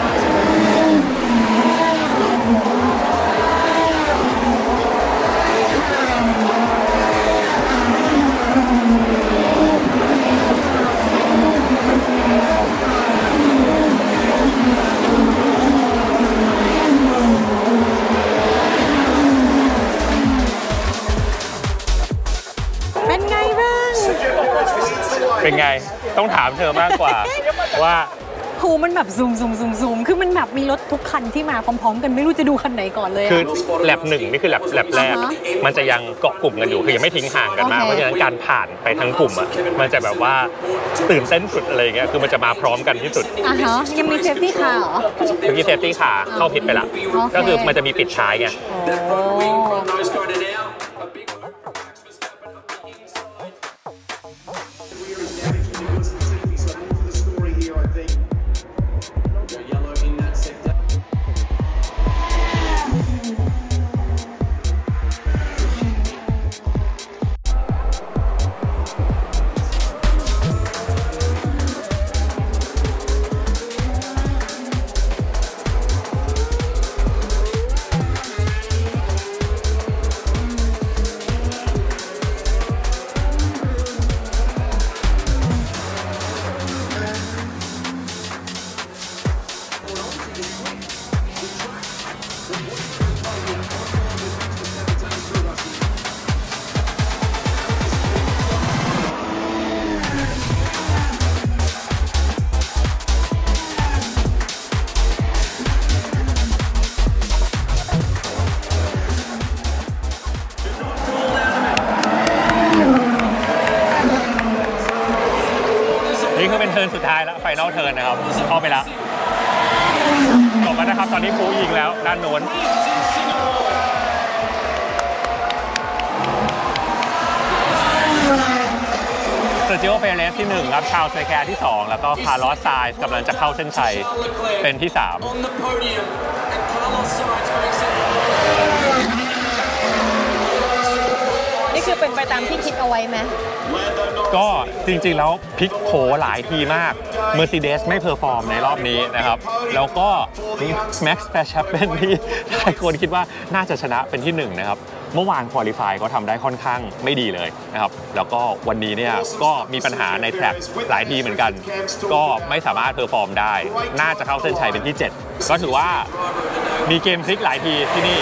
เป็นไงต้องถามเธอมากกว่าว่าหูมันแบบซูมซูมซูมซูมคือมันแบบมีรถทุกคันที่มาพร้อมๆกันไม่รู้จะดูคันไหนก่อนเลยคือแลบหนึ่งนี่คือแลบแลบแรกมันจะยังเกาะกลุ่มกันอยู่คือยังไม่ทิ้งห่างกันมากเพราะฉะนั้นการผ่านไปทั้งกลุ่มอ่ะมันจะแบบว่าตื่นเต้นสุดอะไรเงี้ยคือมันจะมาพร้อมกันที่สุดอ่ะฮะยังมีเซฟตี้คาร์เหรอเมื่อกี้เซฟตี้คาร์เข้าผิดไปละก็คือมันจะมีปิดท้ายไงนี่คือเป็นเทิร์นสุดท้ายแล้วไฟนอลเทิร์นนะครับเข้าไปแล้วจบแล้วนะครับตอนนี้ฟูยิงแล้วด้านโน้นเซอร์จิโอ เปเรสที่หนึ่งครับชาร์ลส์ เลแคลร์ที่สองแล้วก็คาร์ลอส ไซน์ส์กำลังจะเข้าเส้นชัยเป็นที่สามนี่คือเป็นไปตามที่คิดเอาไว้ไหมก็จริงๆแล้วพลิกโผหลายทีมาก Mercedes ไม่เพอร์ฟอร์มในรอบนี้นะครับแล้วก็ Max Verstappen ที่หลายคนคิดว่าน่าจะชนะเป็นที่หนึ่งนะครับเมื่อวานควอลิฟายก็ทำได้ค่อนข้างไม่ดีเลยนะครับแล้วก็วันนี้เนี่ยก็มีปัญหาในแทร็กหลายทีเหมือนกันก็ไม่สามารถเพอร์ฟอร์มได้น่าจะเข้าเส้นชัยเป็นที่เจ็ดก็ถือว่ามีเกมพลิกหลายทีที่นี่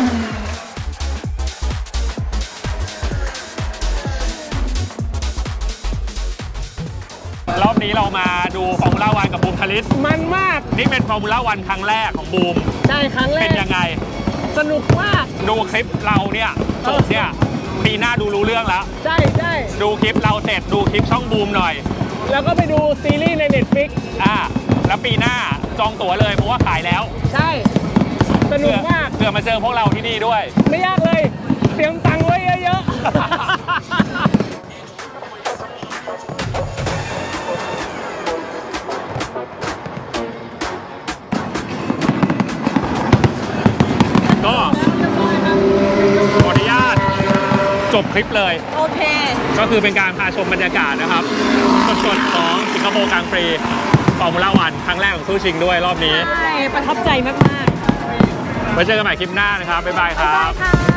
รอบนี้เรามาดูฟอร์มูล่าวันกับบูมทาริสมันมากนี่เป็นฟอร์มูล่าวันครั้งแรกของบูมใช่ครั้งแรกเป็นยังไงสนุกมากดูคลิปเราเนี่ยจบเนี่ยปีหน้าดูรู้เรื่องแล้วใช่ใช่ดูคลิปเราเสร็จดูคลิปช่องบูมหน่อยแล้วก็ไปดูซีรีส์ใน Netflix อ่าแล้วปีหน้าจองตั๋วเลยเพราะว่าขายแล้วใช่สนุกมากเพื่อมาเจอพวกเราที่นี่ด้วยไม่ยากเลยเตรียมตังค์ไว้เยอะๆก็ขออนุญาตจบคลิปเลยโอเคก็คือเป็นการพาชมบรรยากาศนะครับสดๆของสิงคโปร์กลางฟรีฟอร์มูล่าวันครั้งแรกของสู้ชิงด้วยรอบนี้ใช่ประทับใจมากๆไว้เจอกันใหม่คลิปหน้านะครับบ๊ายบายครับ